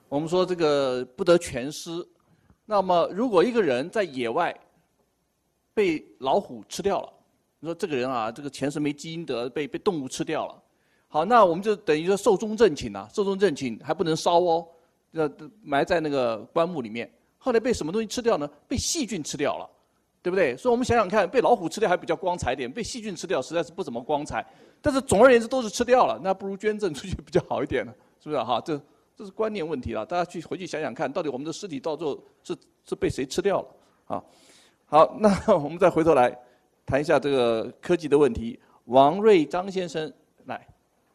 我们说这个不得全尸。那么如果一个人在野外被老虎吃掉了，你说这个人啊，这个前世没积阴德，被被动物吃掉了。好，那我们就等于说寿终正寝啊，寿终正寝还不能烧哦，要埋在那个棺木里面。后来被什么东西吃掉呢？被细菌吃掉了，对不对？所以我们想想看，被老虎吃掉还比较光彩一点，被细菌吃掉实在是不怎么光彩。但是总而言之都是吃掉了，那不如捐赠出去比较好一点了，是不是？哈，这这是观念问题了，大家去回去想想看，到底我们的尸体到最后是是被谁吃掉了？啊，好，那我们再回头来谈一下这个科技的问题。王瑞章先生来。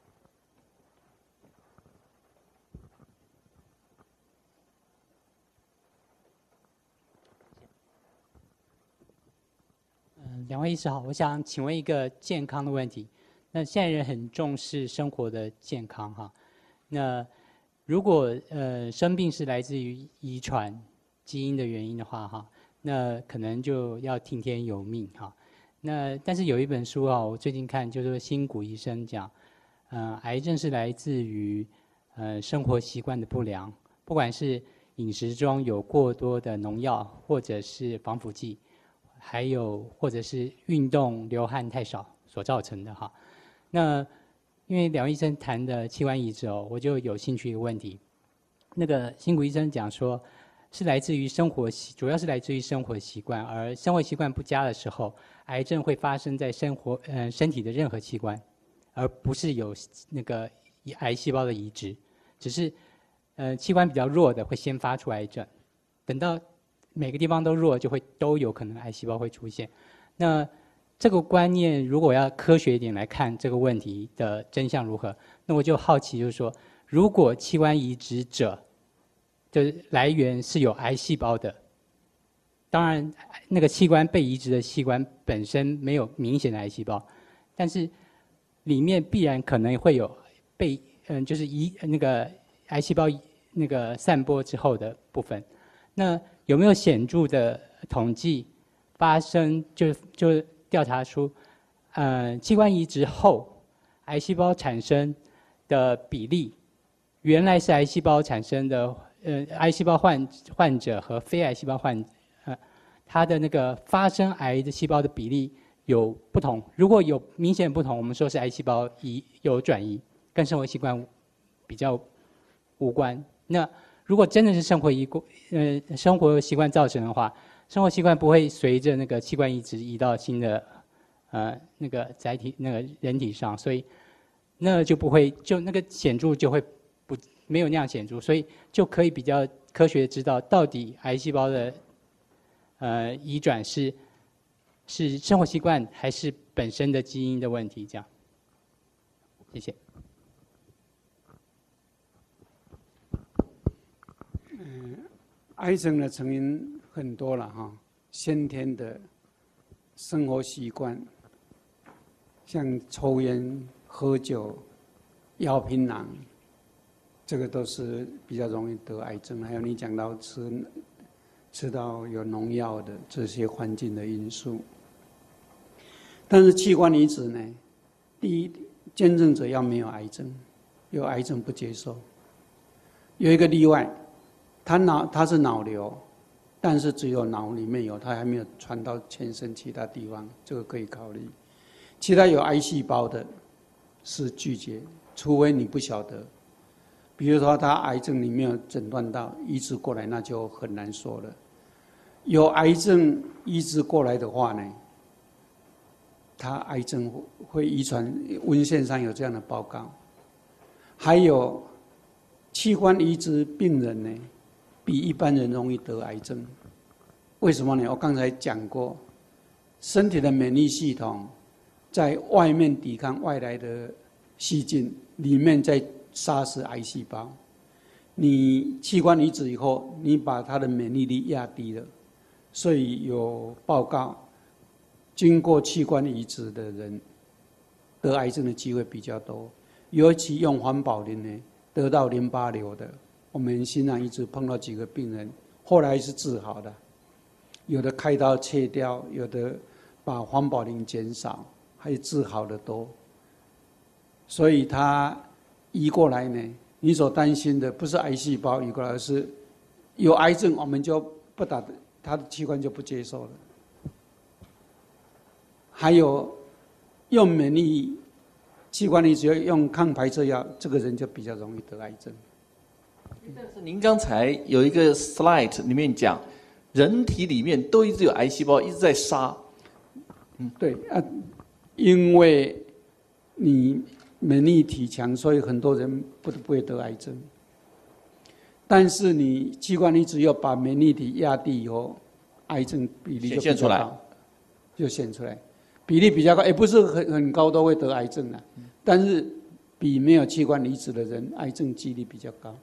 两位医师好，我想请问一个健康的问题。那现在人很重视生活的健康哈，那如果呃生病是来自于遗传基因的原因的话哈，那可能就要听天由命哈。那但是有一本书啊，我最近看就是新谷医生讲，呃，癌症是来自于呃生活习惯的不良，不管是饮食中有过多的农药或者是防腐剂。还有或者是运动流汗太少所造成的哈，那因为两位医生谈的器官移植哦，我就有兴趣一个问题，那个新谷医生讲说，是来自于生活习，主要是来自于生活习惯，而生活习惯不佳的时候，癌症会发生在生活呃身体的任何器官，而不是有那个癌细胞的移植，只是呃器官比较弱的会先发出癌症，等到每个地方都弱，就会都有可能癌细胞会出现。那这个观念如果要科学一点来看这个问题的真相如何，那我就好奇，就是说，如果器官移植者的来源是有癌细胞的，当然那个器官被移植的器官本身没有明显的癌细胞，但是里面必然可能会有被嗯，就是移那个癌细胞那个散播之后的部分。那有没有显著的统计发生就就调查出，呃，器官移植后癌细胞产生的比例，原来是癌细胞产生的，呃，癌细胞患患者和非癌细胞患，呃，它的那个发生癌的细胞的比例有不同。如果有明显不同，我们说是癌细胞移有转移，跟生活习惯比较无关。那如果真的是生活习惯，呃，生活习惯造成的话，生活习惯不会随着那个器官移植移到新的，呃，那个载体那个人体上，所以那就不会就那个显著就会不没有那样显著，所以就可以比较科学知道到底癌细胞的呃移转是是生活习惯还是本身的基因的问题，这样。谢谢。 癌症的成因很多了哈，先天的生活习惯，像抽烟、喝酒、药槟榔，这个都是比较容易得癌症。还有你讲到吃吃到有农药的这些环境的因素。但是器官移植呢，第一，捐赠者要没有癌症，有癌症不接受。有一个例外。他脑他是脑瘤，但是只有脑里面有，他还没有传到全身其他地方，这个可以考虑。其他有癌细胞的，是拒绝，除非你不晓得。比如说他癌症你没有诊断到，移植过来那就很难说了。有癌症移植过来的话呢，他癌症会遗传，文献上有这样的报告。还有器官移植病人呢，比一般人容易得癌症，为什么呢？我刚才讲过，身体的免疫系统在外面抵抗外来的细菌，里面在杀死癌细胞。你器官移植以后，你把它的免疫力压低了，所以有报告，经过器官移植的人得癌症的机会比较多，尤其用环保磷呢，得到淋巴瘤的。我们心脏移植碰到几个病人，后来是治好的，有的开刀切掉，有的把环保磷减少，还治好的多。所以他移过来呢， 你所担心的不是癌细胞移过来，而是有癌症，我们就不打，他的器官就不接受了。还有用免疫器官移植用抗排斥药，这个人就比较容易得癌症。 但是您刚才有一个 slide 里面讲，人体里面都一直有癌细胞，一直在杀。 嗯，对啊，因为你免疫体强，所以很多人不不会得癌症。但是你器官移植要把免疫体压低以后，癌症比例就比较高，就显出来，比例比较高，也不是很很高都会得癌症的，但是比没有器官移植的人，癌症几率比较高。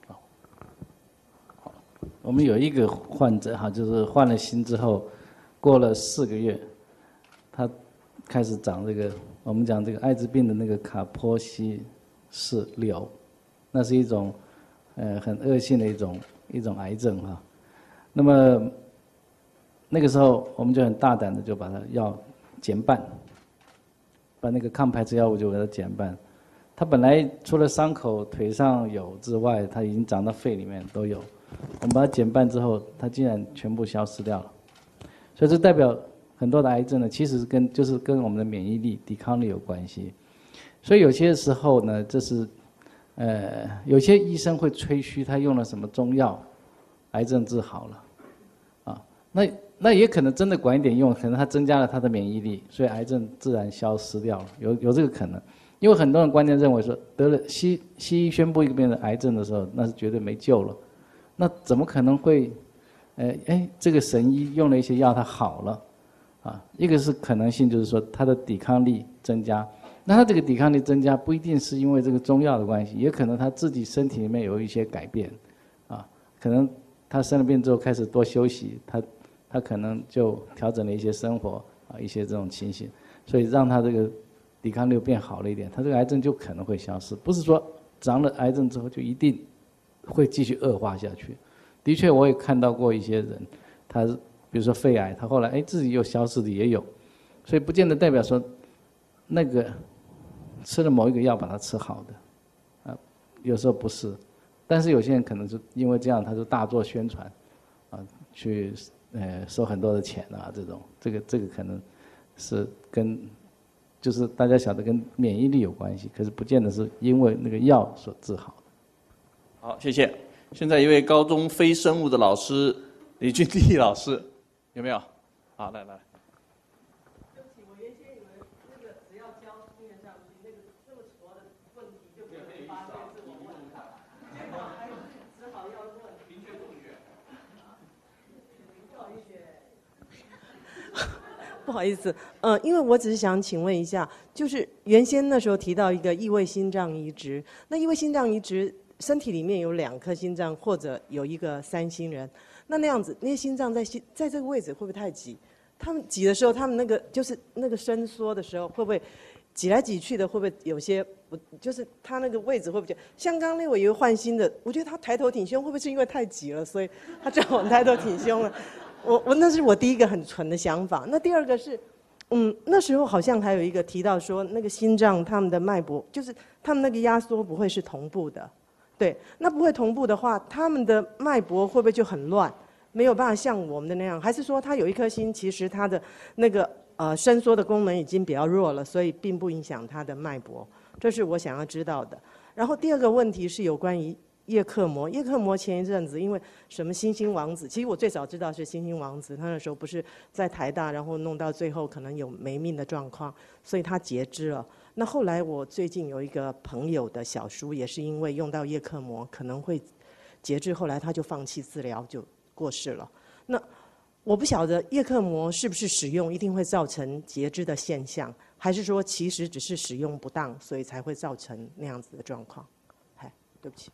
我们有一个患者哈，就是换了心之后，过了四个月，他开始长这个我们讲这个艾滋病的那个卡波西氏瘤，那是一种呃很恶性的一种一种癌症哈。那么那个时候我们就很大胆的就把它药减半，把那个抗排斥药物就给它减半。它本来除了伤口腿上有之外，它已经长到肺里面都有。我们把它减半之后，它竟然全部消失掉了。所以这代表很多的癌症呢，其实跟就是跟我们的免疫力、抵抗力有关系。所以有些时候呢，这是呃有些医生会吹嘘他用了什么中药，癌症治好了，啊，那那也可能真的管一点用，可能他增加了他的免疫力，所以癌症自然消失掉了，有有这个可能。因为很多人观念认为说，得了西西医宣布一个病人癌症的时候，那是绝对没救了。那怎么可能会，呃，哎，这个神医用了一些药，他好了，啊，一个是可能性就是说他的抵抗力增加，那他这个抵抗力增加不一定是因为这个中药的关系，也可能他自己身体里面有一些改变，啊，可能他生了病之后开始多休息，他他可能就调整了一些生活啊，一些这种情形，所以让他这个抵抗力变好了一点，他这个癌症就可能会消失，不是说长了癌症之后就一定会继续恶化下去。的确，我也看到过一些人，他比如说肺癌，他后来哎自己又消失的也有，所以不见得代表说那个吃了某一个药把它吃好的，啊，有时候不是，但是有些人可能是因为这样，他就大做宣传，啊，去呃收很多的钱啊，这种，这个这个可能是跟就是大家晓得跟免疫力有关系，可是不见得是因为那个药所治好。 好，谢谢。现在一位高中非生物的老师李俊立老师，有没有？好，来来。 对不起，我原先以为那个只要交经验上去，那个这么矬的问题就没有人发现是我问的，结果还只好要问。明确正确。不好意思。不好意思，呃，因为我只是想请问一下，就是原先那时候提到一个异位心脏移植，那异位心脏移植。身体里面有两颗心脏，或者有一个三星人，那那样子，那些心脏在心在这个位置会不会太挤？他们挤的时候，他们那个就是那个伸缩的时候，会不会挤来挤去的？会不会有些不？就是他那个位置会不会像刚刚那位有一个换心的，我觉得他抬头挺胸，会不会是因为太挤了，所以他正好抬头挺胸了？我我那是我第一个很蠢的想法。那第二个是，嗯，那时候好像还有一个提到说，那个心脏他们的脉搏，就是他们那个压缩不会是同步的。对，那不会同步的话，他们的脉搏会不会就很乱，没有办法像我们的那样？还是说他有一颗心，其实他的那个呃伸缩的功能已经比较弱了，所以并不影响他的脉搏？这是我想要知道的。然后第二个问题是有关于叶克膜。叶克膜前一阵子因为什么星星王子，其实我最早知道是星星王子，他那时候不是在台大，然后弄到最后可能有没命的状况，所以他截肢了。那后来我最近有一个朋友的小叔，也是因为用到叶克膜可能会截肢，后来他就放弃治疗就过世了。那我不晓得叶克膜是不是使用一定会造成截肢的现象，还是说其实只是使用不当，所以才会造成那样子的状况？嗨，对不起。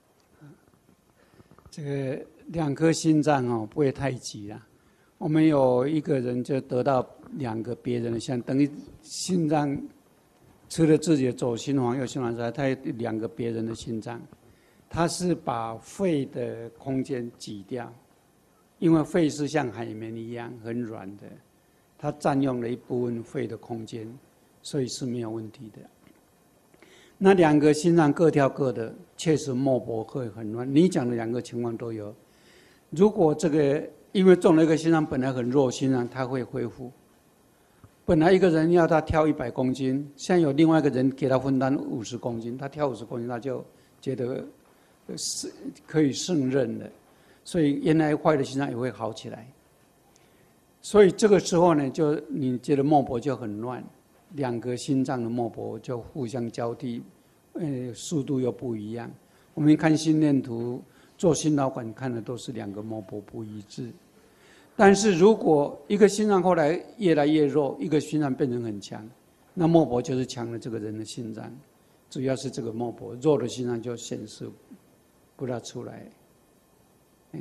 这个两颗心脏哦不会太挤啦。我们有一个人就得到两个别人的像等于心脏。吃了自己的左心房、右心房之后，他有两个别人的心脏，他是把肺的空间挤掉，因为肺是像海绵一样很软的，它占用了一部分肺的空间，所以是没有问题的。 那两个心脏各跳各的，确实脉搏会很乱。你讲的两个情况都有。如果这个因为中了一个心脏本来很弱，心脏它会恢复。本来一个人要他跳一百公斤，现在有另外一个人给他分担五十公斤，他跳五十公斤，他就觉得是可以胜任的，所以原来坏的心脏也会好起来。所以这个时候呢，就你觉得脉搏就很乱，两个心脏的脉搏就互相交替，呃，速度又不一样。我们看心电图，做心导管看的都是两个脉搏不一致。但是如果一个心脏后来越来越弱，一个心脏变成很强，那脉搏就是强了这个人的心脏，主要是这个脉搏弱的心脏就显示不大出来。嗯，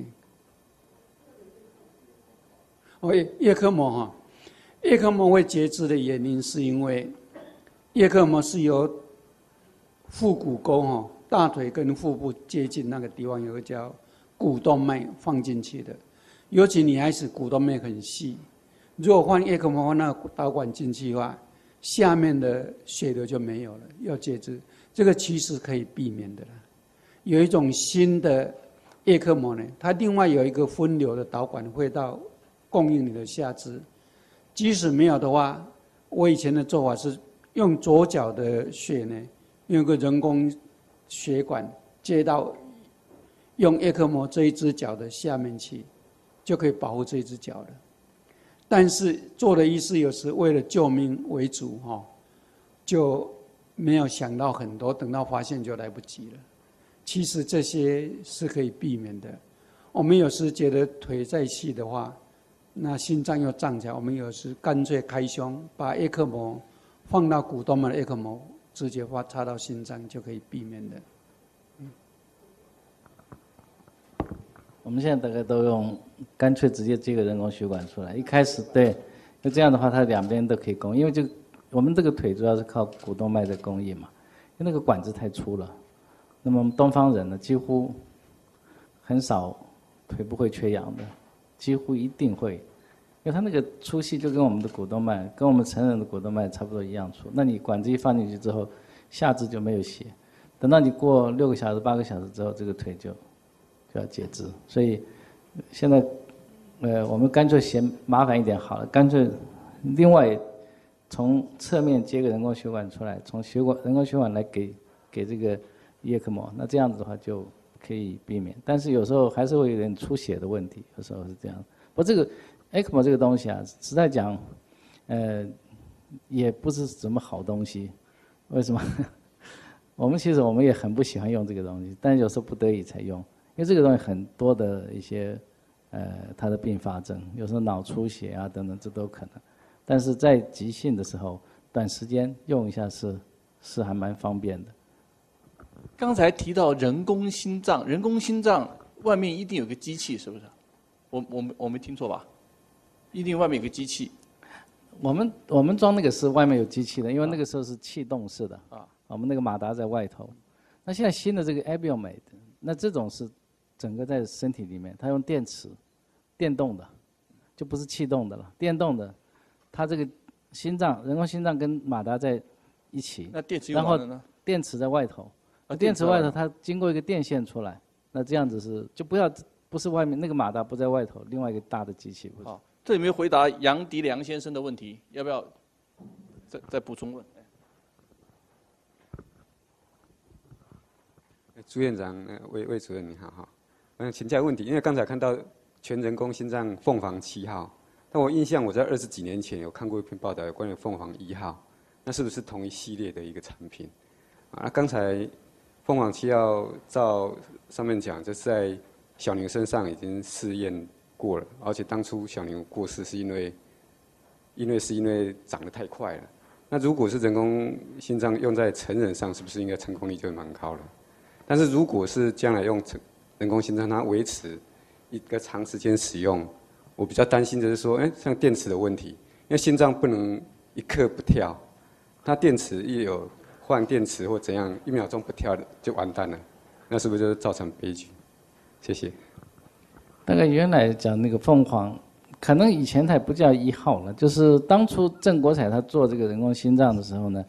哦，叶克膜哈，叶克膜会截肢的原因是因为叶克膜是由腹股沟哈，大腿跟腹部接近那个地方有个叫股动脉放进去的。尤其女孩子股动脉很细，如果放叶克膜放那个导管进去的话，下面的血流就没有了，要截肢。这个其实可以避免的啦。有一种新的叶克膜呢，它另外有一个分流的导管会到供应你的下肢。即使没有的话，我以前的做法是用左脚的血呢，用个人工血管接到用叶克膜这一只脚的下面去。就可以保护这一只脚了，但是做的医师有时为了救命为主哈，就没有想到很多，等到发现就来不及了。其实这些是可以避免的。我们有时觉得腿再细的话，那心脏又胀起来，我们有时干脆开胸，把叶克膜放到股动脉的叶克膜，直接发插到心脏就可以避免的。 我们现在大概都用，干脆直接接个人工血管出来。一开始对，那这样的话，它两边都可以供，因为就我们这个腿主要是靠股动脉的供应嘛，因为那个管子太粗了。那么我们东方人呢，几乎很少腿部会缺氧的，几乎一定会，因为它那个粗细就跟我们的股动脉，跟我们成人的股动脉差不多一样粗。那你管子一放进去之后，下肢就没有血，等到你过六个小时、八个小时之后，这个腿就。就要截肢，所以现在，呃，我们干脆嫌麻烦一点好了，干脆另外从侧面接个人工血管出来，从血管人工血管来给给这个叶克膜，那这样子的话就可以避免。但是有时候还是会有点出血的问题，有时候是这样。不过这个 E C M O 这个东西啊，实在讲，呃，也不是什么好东西。为什么？我们其实我们也很不喜欢用这个东西，但是有时候不得已才用。因为这个东西很多的一些，呃，它的并发症，有时候脑出血啊等等，这都可能。但是在急性的时候，短时间用一下是是还蛮方便的。 刚才提到人工心脏，人工心脏外面一定有个机器，是不是？我我我没听错吧？一定外面有个机器。 我们我们装那个是外面有机器的，因为那个时候是气动式的啊，我们那个马达在外头。那现在新的这个 Abiomed， 那这种是。整个在身体里面，它用电池，电动的，就不是气动的了。电动的，它这个心脏，人工心脏跟马达在一起， 那电池用完了呢？ 然后电池在外头，啊，电池外头它经过一个电线出来，那这样子是就不要不是外面那个马达不在外头，另外一个大的机器。 好，这里面回答杨迪良先生的问题，要不要再再补充问？ 朱院长、魏魏主任你好哈。我想请教问题，因为刚才看到全人工心脏凤凰七号，但我印象我在二十几年前有看过一篇报道，有关于凤凰一号，那是不是同一系列的一个产品？啊，刚才凤凰七号照上面讲，就是在小牛身上已经试验过了，而且当初小牛过世是因为，因为是因为长得太快了。那如果是人工心脏用在成人上，是不是应该成功率就蛮高了？但是如果是将来用成人工心脏，它维持一个长时间使用，我比较担心的是说，哎，像电池的问题，因为心脏不能一刻不跳，它电池一有换电池或怎样，一秒钟不跳就完蛋了，那是不是就造成悲剧？谢谢。 大概原来讲那个凤凰，可能以前它也不叫一号了，就是当初郑国彩他做这个人工心脏的时候呢，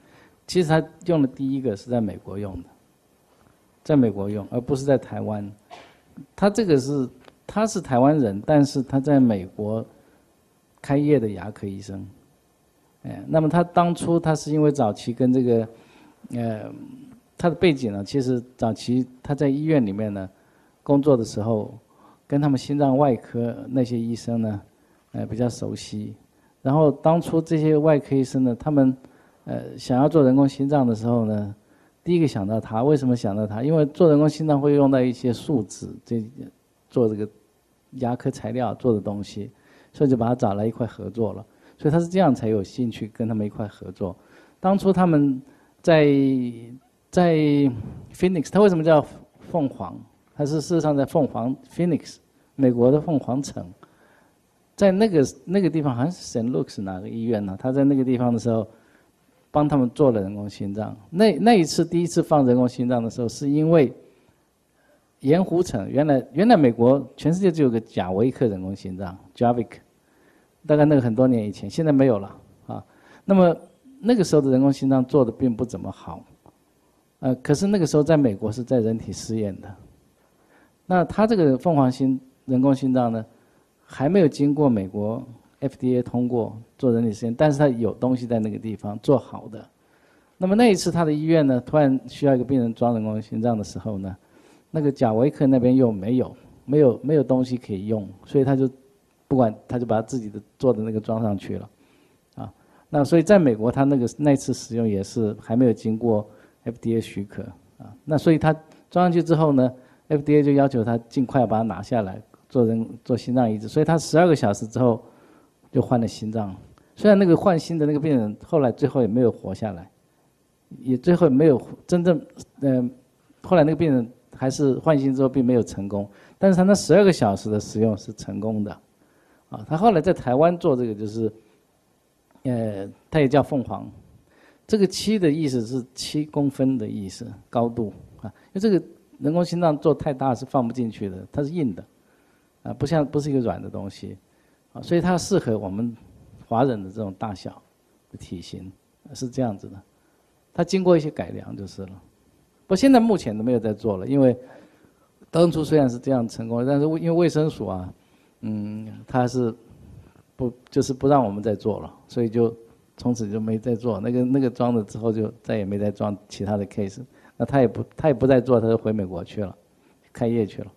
其实他用的第一个是在美国用的，在美国用，而不是在台湾。他这个是他是台湾人，但是他在美国开业的牙科医生。哎，那么他当初他是因为早期跟这个，呃，他的背景呢，其实早期他在医院里面呢工作的时候，跟他们心脏外科那些医生呢，呃比较熟悉。然后当初这些外科医生呢，他们呃想要做人工心脏的时候呢，第一个想到他，为什么想到他？因为做人工心脏会用到一些树脂，这做这个牙科材料做的东西，所以就把他找来一块合作了。所以他是这样才有兴趣跟他们一块合作。当初他们在在 Phoenix， 他为什么叫凤凰？他是事实上在凤凰 Phoenix， 美国的凤凰城，在那个那个地方好像是 Saint Luke's 哪个医院呢？他在那个地方的时候，帮他们做了人工心脏。那那一次第一次放人工心脏的时候，是因为盐湖城原来原来美国全世界只有个贾维克人工心脏 Javik， 大概那个很多年以前，现在没有了啊。那么那个时候的人工心脏做的并不怎么好，呃，可是那个时候在美国是在人体试验的。那他这个凤凰心人工心脏呢，还没有经过美国 F D A 通过做人体实验，但是他有东西在那个地方做好的。那么那一次他的医院呢，突然需要一个病人装人工心脏的时候呢，那个贾维克那边又没有没有没有东西可以用，所以他就不管他就把他自己的做的那个装上去了，啊，那所以在美国他那个那次使用也是还没有经过 F D A 许可啊，那所以他装上去之后呢 ，F D A 就要求他尽快把它拿下来做人做心脏移植，所以他十二个小时之后就换了心脏。虽然那个换心的那个病人后来最后也没有活下来，也最后也没有真正呃，后来那个病人还是换心之后并没有成功，但是他那十二个小时的使用是成功的。啊，他后来在台湾做这个就是，呃，他也叫凤凰，这个七的意思是七公分的意思，高度啊，因为这个人工心脏做太大是放不进去的，它是硬的，啊，不像不是一个软的东西，啊，所以它适合我们华人的这种大小的体型，是这样子的，它经过一些改良就是了，不，现在目前都没有在做了，因为当初虽然是这样成功，但是因为卫生署啊。嗯，他是不就是不让我们再做了，所以就从此就没再做。那个那个装了之后，就再也没再装其他的 case。那他也不他也不再做，他就回美国去了，开业去了。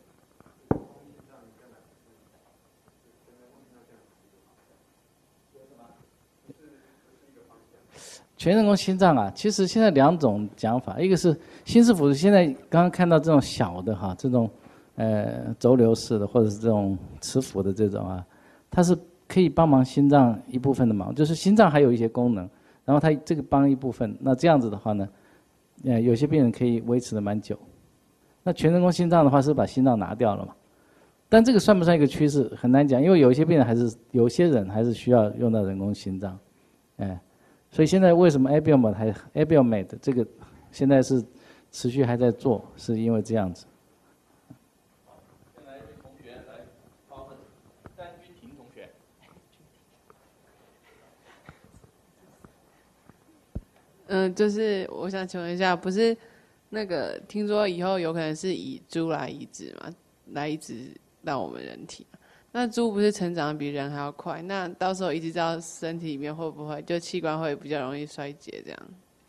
全人工心脏啊，其实现在两种讲法，一个是心室辅助，现在刚刚看到这种小的哈，这种。呃，轴流式的或者是这种磁浮的这种啊，它是可以帮忙心脏一部分的忙，就是心脏还有一些功能，然后它这个帮一部分，那这样子的话呢，呃，有些病人可以维持的蛮久。那全人工心脏的话是把心脏拿掉了嘛，但这个算不算一个趋势很难讲，因为有一些病人还是有些人还是需要用到人工心脏，哎，所以现在为什么 Abiomed 还 Abiomed 这个现在是持续还在做，是因为这样子。 嗯，就是我想请问一下，不是那个听说以后有可能是以猪来移植嘛，来移植到我们人体，那猪不是成长比人还要快，那到时候移植到身体里面会不会就器官会比较容易衰竭这样？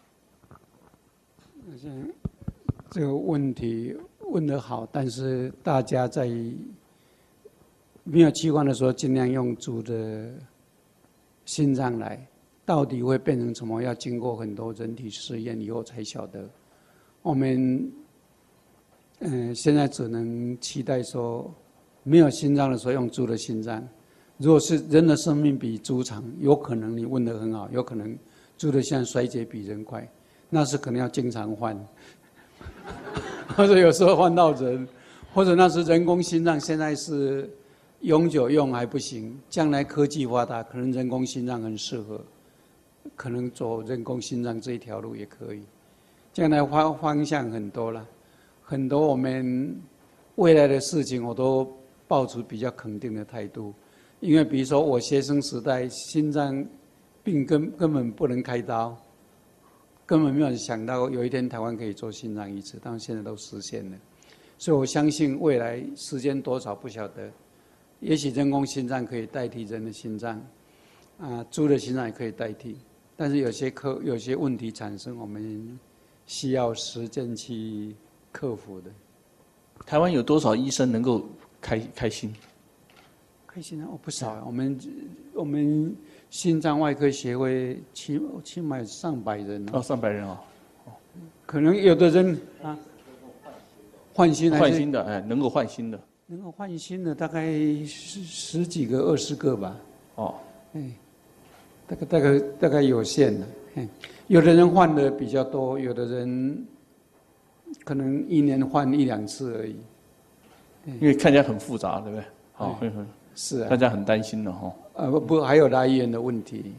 这个问题问得好，但是大家在没有器官的时候，尽量用猪的心脏来。到底会变成什么？要经过很多人体试验以后才晓得。我们，嗯、呃，现在只能期待说，没有心脏的时候用猪的心脏。如果是人的生命比猪长，有可能你问得很好，有可能猪的心脏衰竭比人快，那是可能要经常换，或者有时候换到人，或者那是人工心脏，现在是永久用还不行，将来科技发达，可能人工心脏很适合。可能走人工心脏这一条路也可以，将来方方向很多了，很多我们未来的事情我都抱持比较肯定的态度，因为比如说我学生时代心脏病根根本不能开刀， 根本没有想到有一天台湾可以做心脏移植，但现在都实现了。所以我相信未来时间多少不晓得，也许人工心脏可以代替人的心脏，啊，猪的心脏也可以代替，但是有些科有些问题产生，我们需要时间去克服的。 台湾有多少医生能够开开心？ 开心啊，哦不少啊，我们我们心脏外科协会起起码有上百人哦，上百人哦， 可能有的人啊，换心换心的，哎，能够换心的， 能够换心的大概十十几个、二十个吧。 哦， 哎，大概大概大概有限的，哎，有的人换的比较多，有的人可能一年换一两次而已。 因为看起来很复杂，对不对？好，会很是啊， 大家很担心的哈。 呃，不不，还有来源的问题。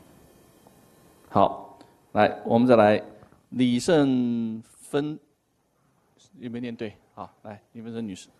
好，来，我们再来，李胜芬，有没有念对？好，来，李芬芬女士。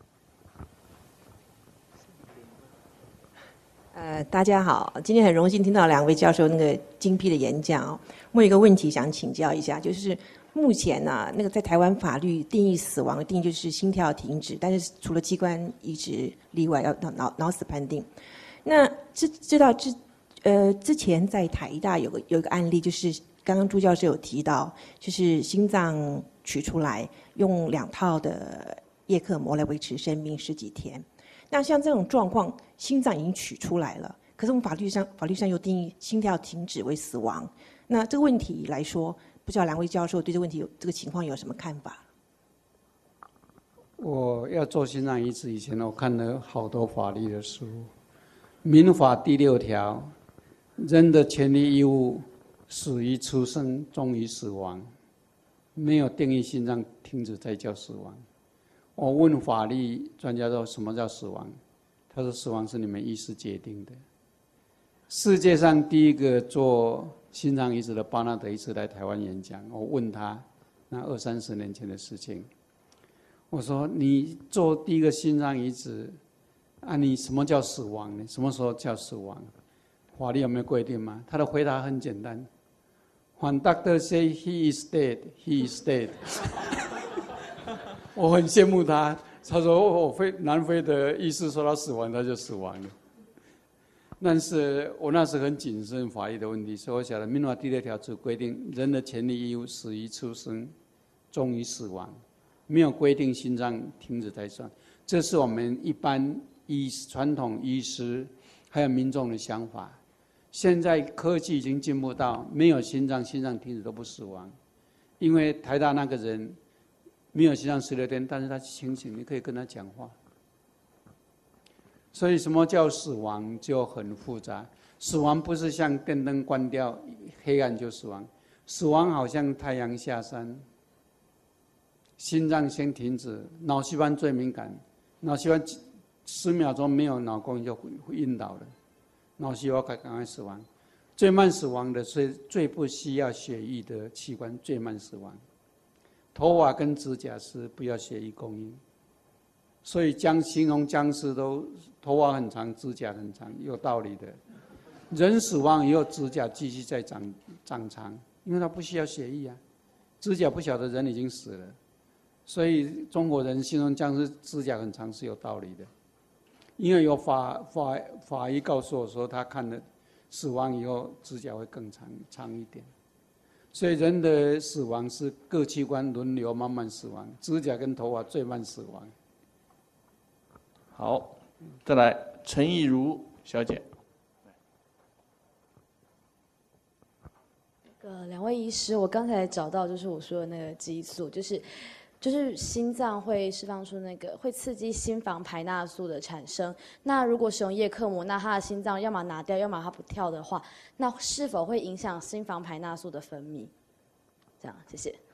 呃，大家好，今天很荣幸听到两位教授那个精辟的演讲哦。我有一个问题想请教一下，就是目前呢、啊，那个在台湾法律定义死亡的定义就是心跳停止，但是除了器官移植例外，要脑脑脑死判定。那知知道之呃之前在台大有个有一个案例，就是刚刚朱教授有提到，就是心脏取出来用两套的叶克膜来维持生命十几天。那像这种状况，心脏已经取出来了，可是我们法律上法律上又定义心跳停止为死亡。那这个问题来说，不知道两位教授对这个问题有这个情况有什么看法？ 我要做心脏移植以前，我看了好多法律的书。民法第六条，人的权利义务，死于出生，终于死亡，没有定义心脏停止才叫死亡。我问法律专家说什么叫死亡？他说死亡是你们医师决定的。世界上第一个做心脏移植的巴纳德医师来台湾演讲，我问他那二三十年前的事情，我说你做第一个心脏移植，啊，你什么叫死亡呢？什么时候叫死亡？法律有没有规定吗？他的回答很简单 ，When doctor say he is dead, he is dead 。我很羡慕他，他说我非南非的医师说他死亡，他就死亡了。但是我那时很谨慎法律的问题，所以我晓得民法第六条只规定人的权利义务死于出生，终于死亡，没有规定心脏停止才算。这是我们一般医传统医师还有民众的想法。现在科技已经进步到没有心脏，心脏停止都不死亡。因为台大那个人没有心脏十六天，但是他清醒，你可以跟他讲话。所以什么叫死亡就很复杂。死亡不是像电灯关掉，黑暗就死亡。死亡好像太阳下山，心脏先停止，脑细胞最敏感，脑细胞十秒钟没有脑供就会晕倒了，脑细胞赶快死亡。最慢死亡的是最不需要血液的器官，最慢死亡。头发跟指甲是不要血液供应，所以将形容僵尸都头发很长，指甲很长，有道理的。人死亡以后，指甲继续再长长长，因为它不需要血液啊。指甲不晓得人已经死了，所以中国人形容僵尸指甲很长是有道理的。因为有法法法医告诉我说，他看了死亡以后指甲会更长长一点。所以人的死亡是各器官轮流慢慢死亡，指甲跟头发最慢死亡。 好，再来陈意如小姐。 那个两位医师，我刚才找到就是我说的那个激素，就是就是心脏会释放出那个会刺激心房排钠素的产生。那如果使用叶克膜，那他的心脏要么拿掉，要么他不跳的话，那是否会影响心房排钠素的分泌？这样，谢谢。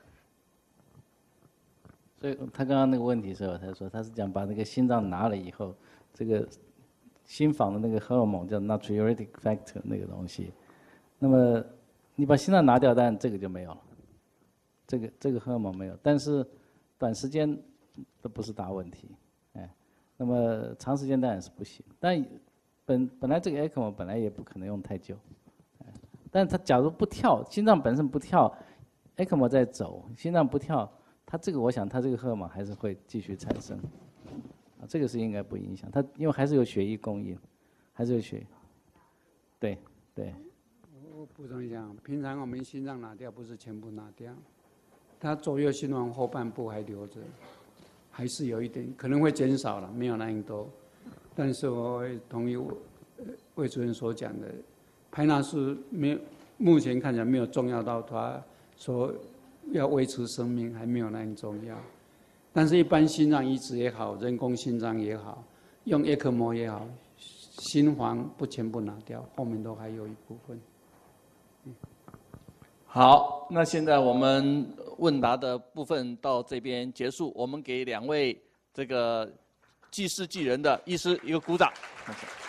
所以他刚刚那个问题的时候，他说他是讲把那个心脏拿了以后，这个心房的那个荷尔蒙叫 natriuretic factor 那个东西，那么你把心脏拿掉，当然这个就没有了，这个这个荷尔蒙没有，但是短时间都不是大问题，哎，那么长时间当然是不行。但本本来这个 E C M O 本来也不可能用太久，哎，但它假如不跳，心脏本身不跳 E C M O 在走，心脏不跳，它这个我想它这个荷尔蒙还是会继续产生，啊，这个是应该不影响。它因为还是有血液供应，还是有血，对对。 我补充一下，平常我们心脏拿掉不是全部拿掉，它左右心房后半部还留着，还是有一点可能会减少了，没有那样多。但是我会同意魏主任所讲的，排纳素没有，目前看起来没有重要到他说要维持生命，还没有那样重要。但是，一般心脏移植也好，人工心脏也好，用 E C M O 也好，心房不全部拿掉，后面都还有一部分。嗯、 好，那现在我们问答的部分到这边结束，我们给两位这个济世济人的医师一个鼓掌。谢谢。